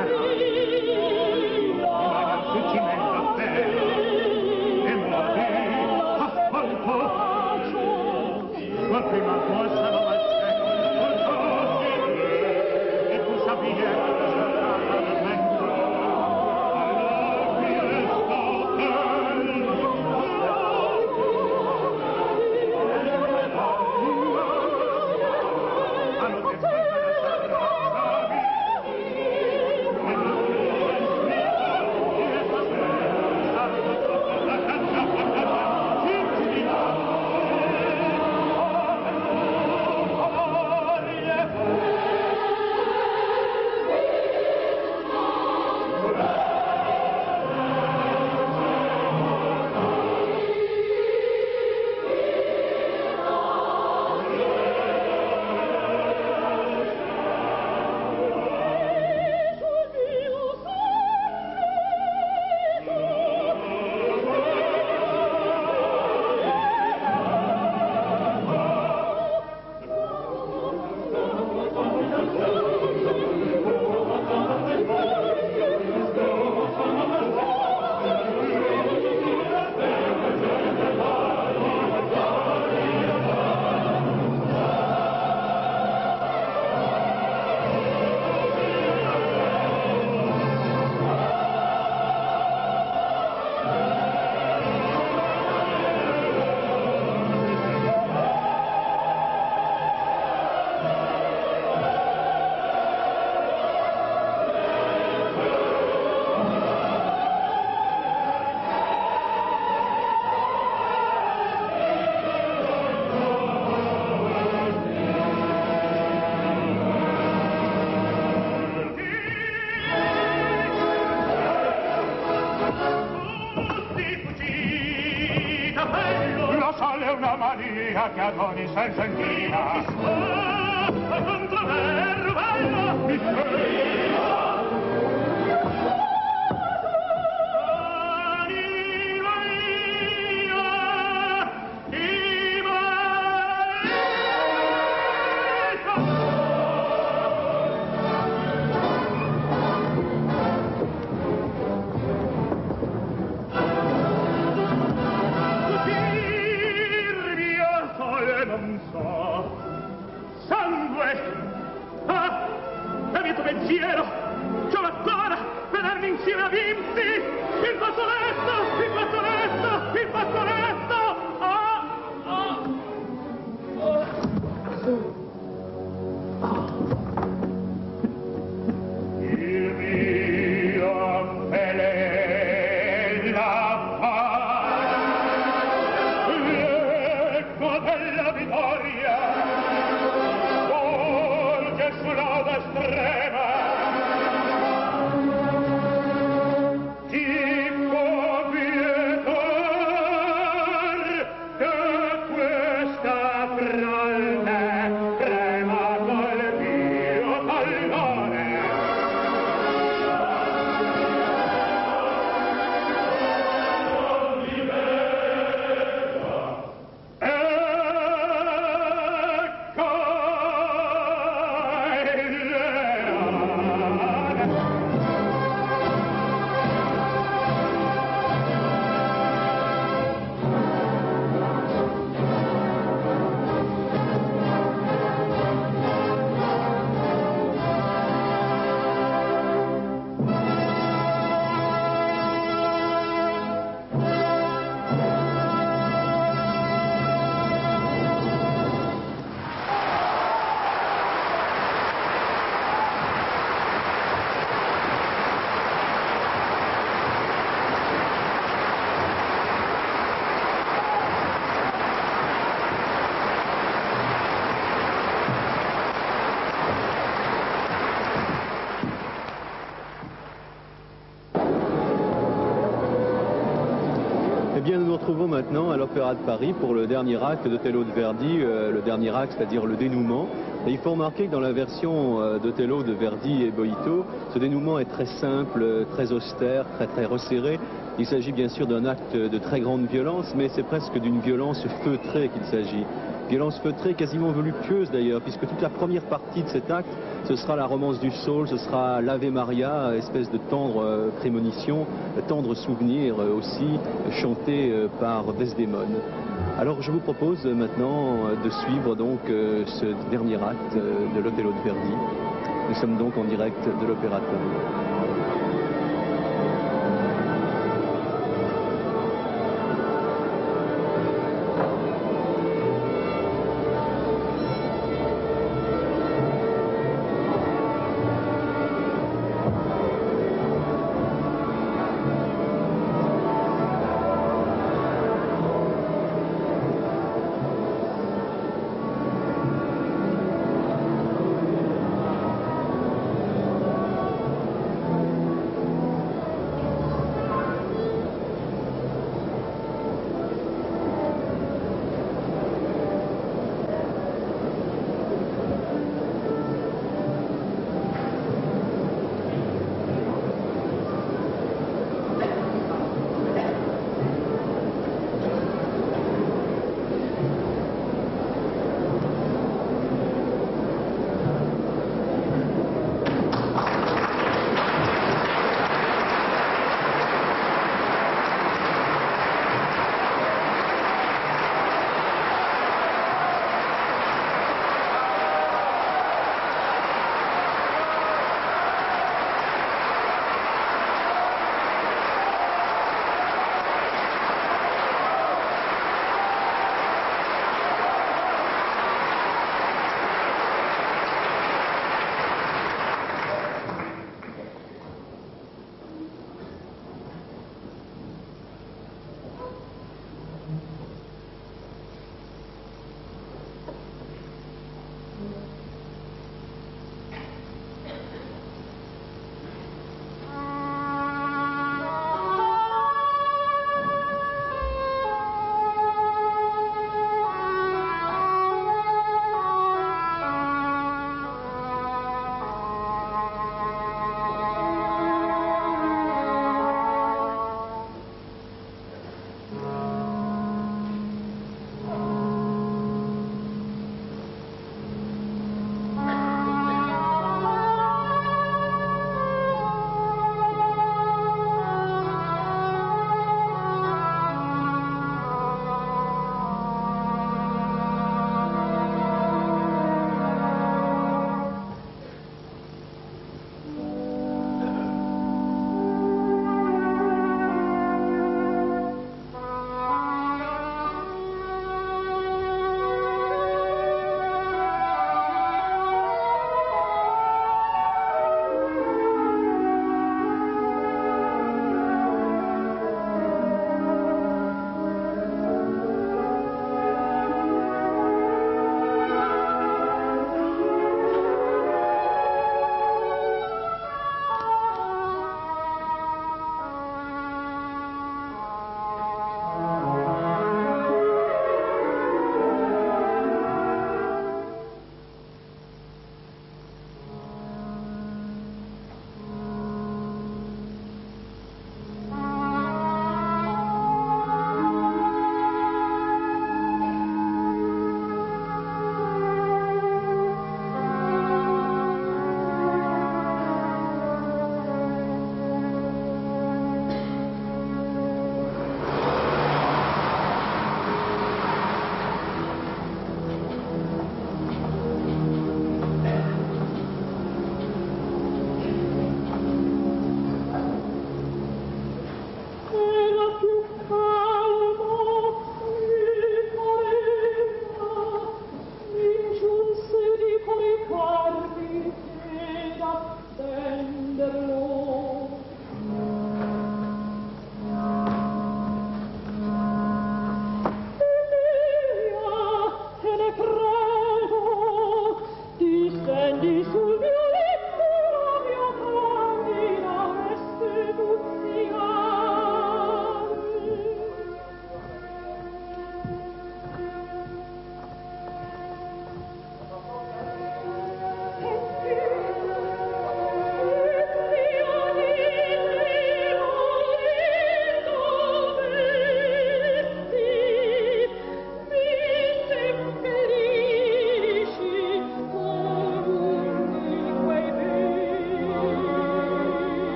Che adoni senza invidia contro me, bello mi sveglia anima non so sangue è mio tuo pensiero c'ho ancora vedermi insieme a vinti il fazzoletto il fazzoletto il fazzoletto il mio Pelella della vittoria volge sull'auda estrema ti può vietar che questa fronte trema col mio tallone Eh bien, nous nous retrouvons maintenant à l'Opéra de Paris pour le dernier acte d'Othello de Verdi, le dernier acte, c'est-à-dire le dénouement. Et il faut remarquer que dans la version d'Othello de Verdi et Boito, ce dénouement est très simple, très austère, très resserré. Il s'agit bien sûr d'un acte de très grande violence, mais c'est presque d'une violence feutrée qu'il s'agit. Violence feutrée, quasiment voluptueuse d'ailleurs, puisque toute la première partie de cet acte, ce sera la romance du saule, ce sera l'Ave Maria, espèce de tendre prémonition, tendre souvenir aussi, chanté par Desdémone. Alors je vous propose maintenant de suivre donc ce dernier acte de l'Othello de Verdi. Nous sommes donc en direct de l'Opéra de Paris.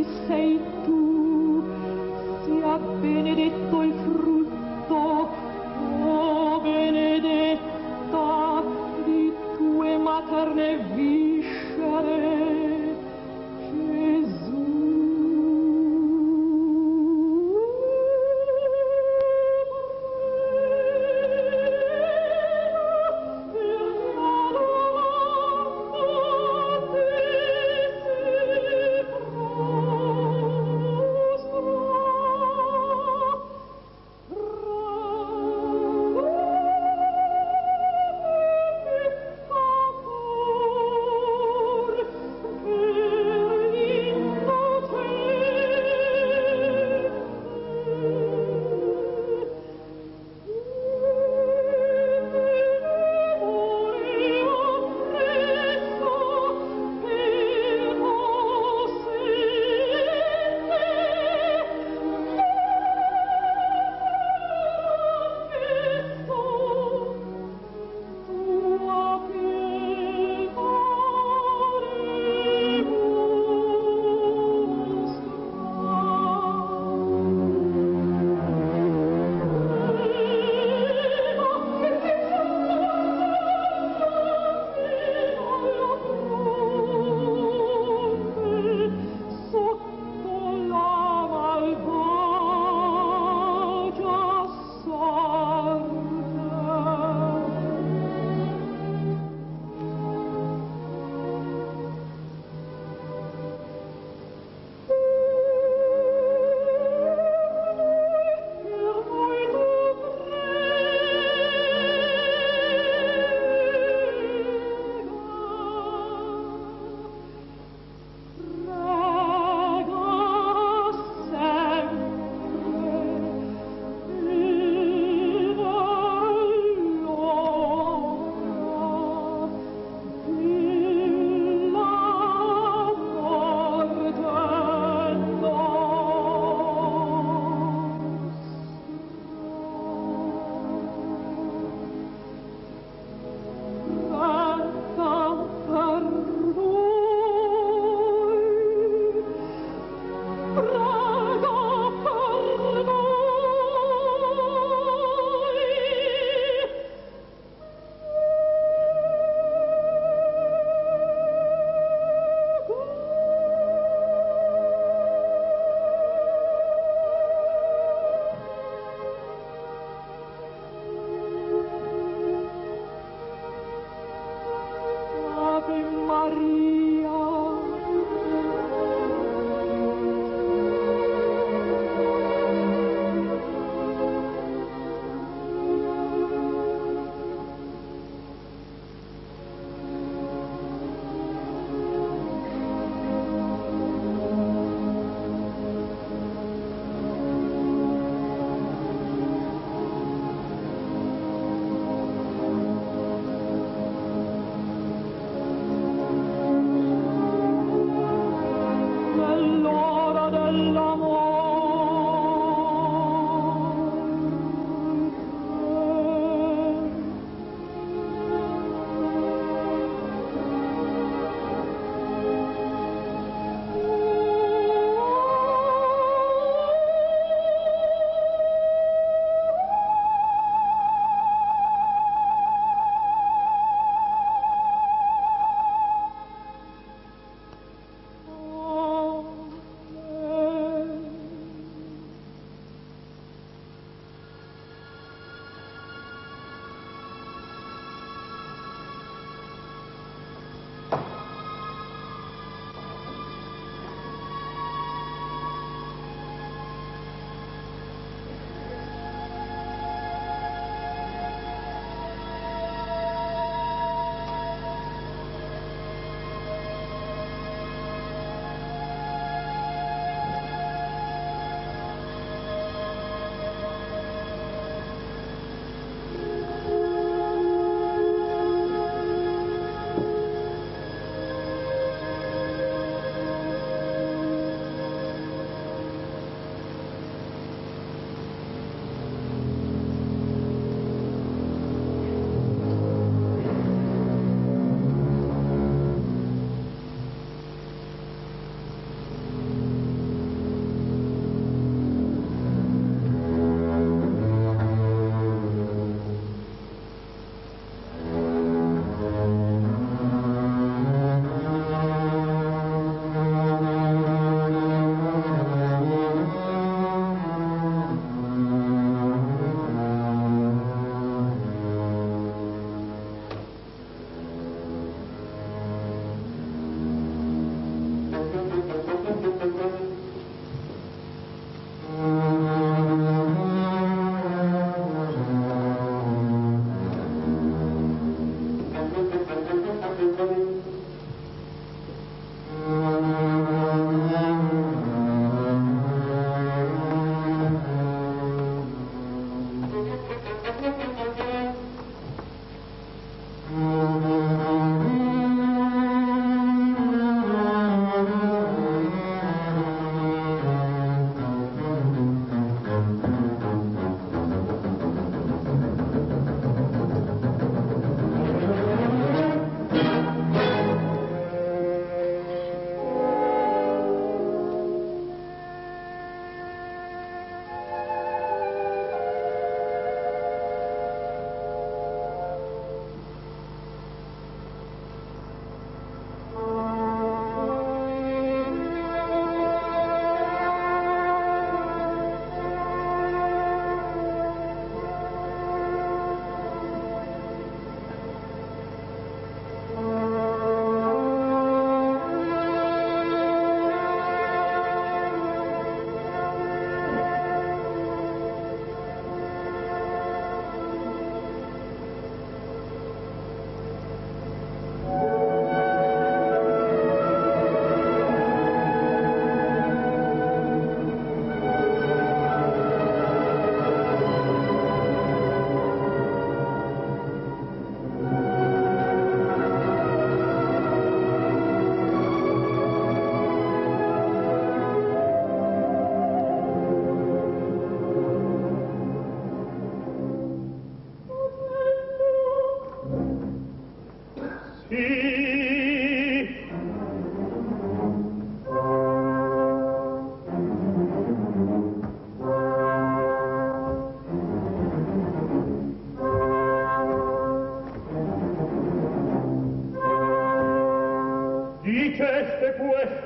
sei tu, sia benedetto il frutto, o benedetta di tue materne viscere, Gesù.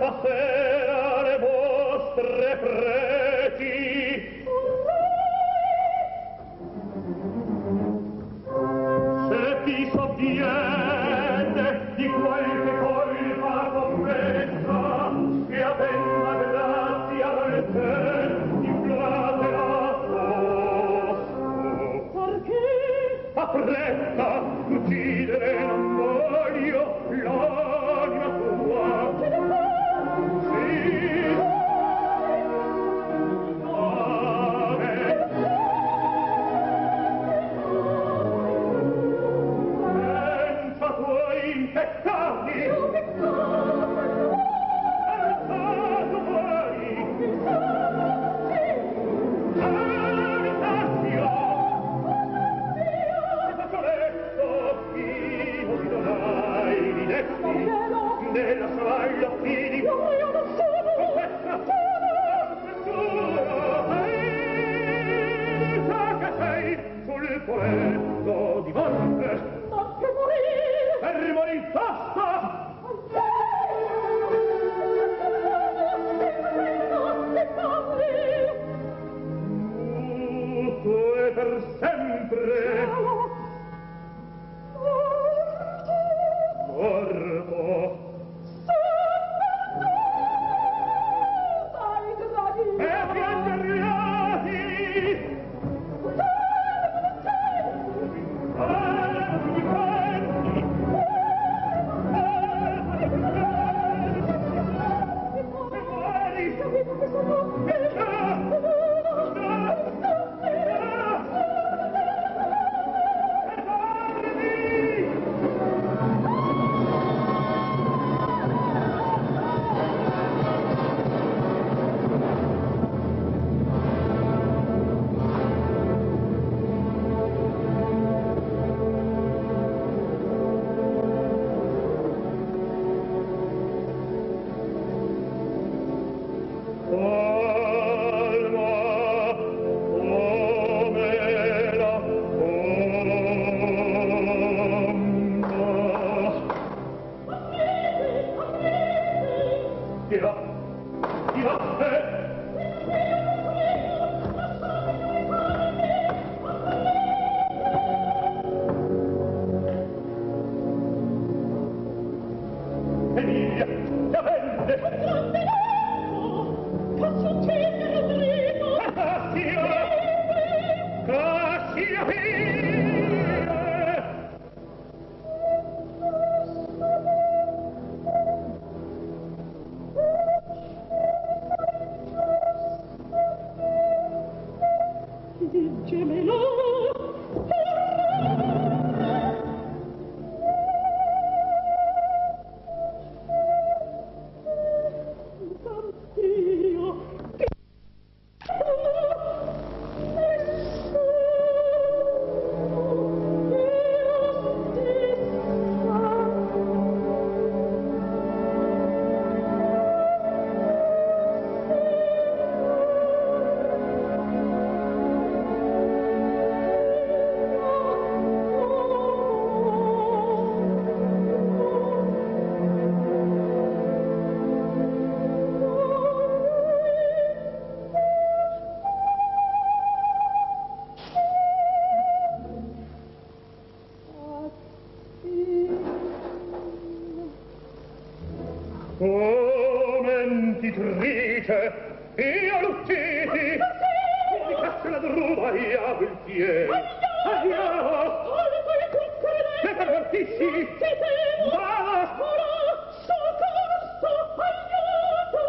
stasera le vostre preti. Se ti sovviene di qualche colpa commessa, che a bella grazia del te implate l'apposto. Perché? Appretta, uccidere non voglio l'anima tua. Che ne fa? Sì. Senza tuoi infettati. Arrestato poi. Aritazio. E fazzoletto io ti donai di detti nella savaglia fidi. Io non sono. Confessa. Sa che sei sul poletto di morte. Ma che morire. Per morire basta. Tutto è per sempre. Morto. E piangergliati. Emilia, la vende! Cassia mentitrice, io l'uccidi! Mi caccia la druba, io il piede! Aia! Ne pervertisci? Va! Soccorso! Aiuto!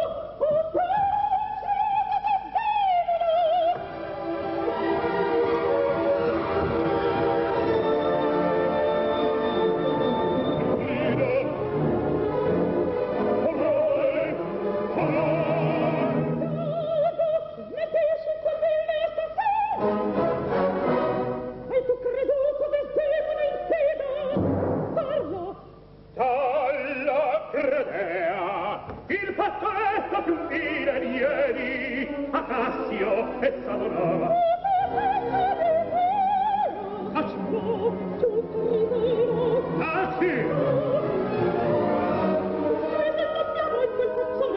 Il fazzoletto più vile di ieri a Cassio e s'adorava. Ah sì!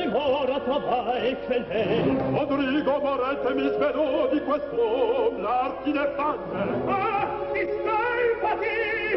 dimora trovai che lei Rodrigo Moretti mi svelò di quest'uomo l'arti ne fanne. Ah, ti stai patì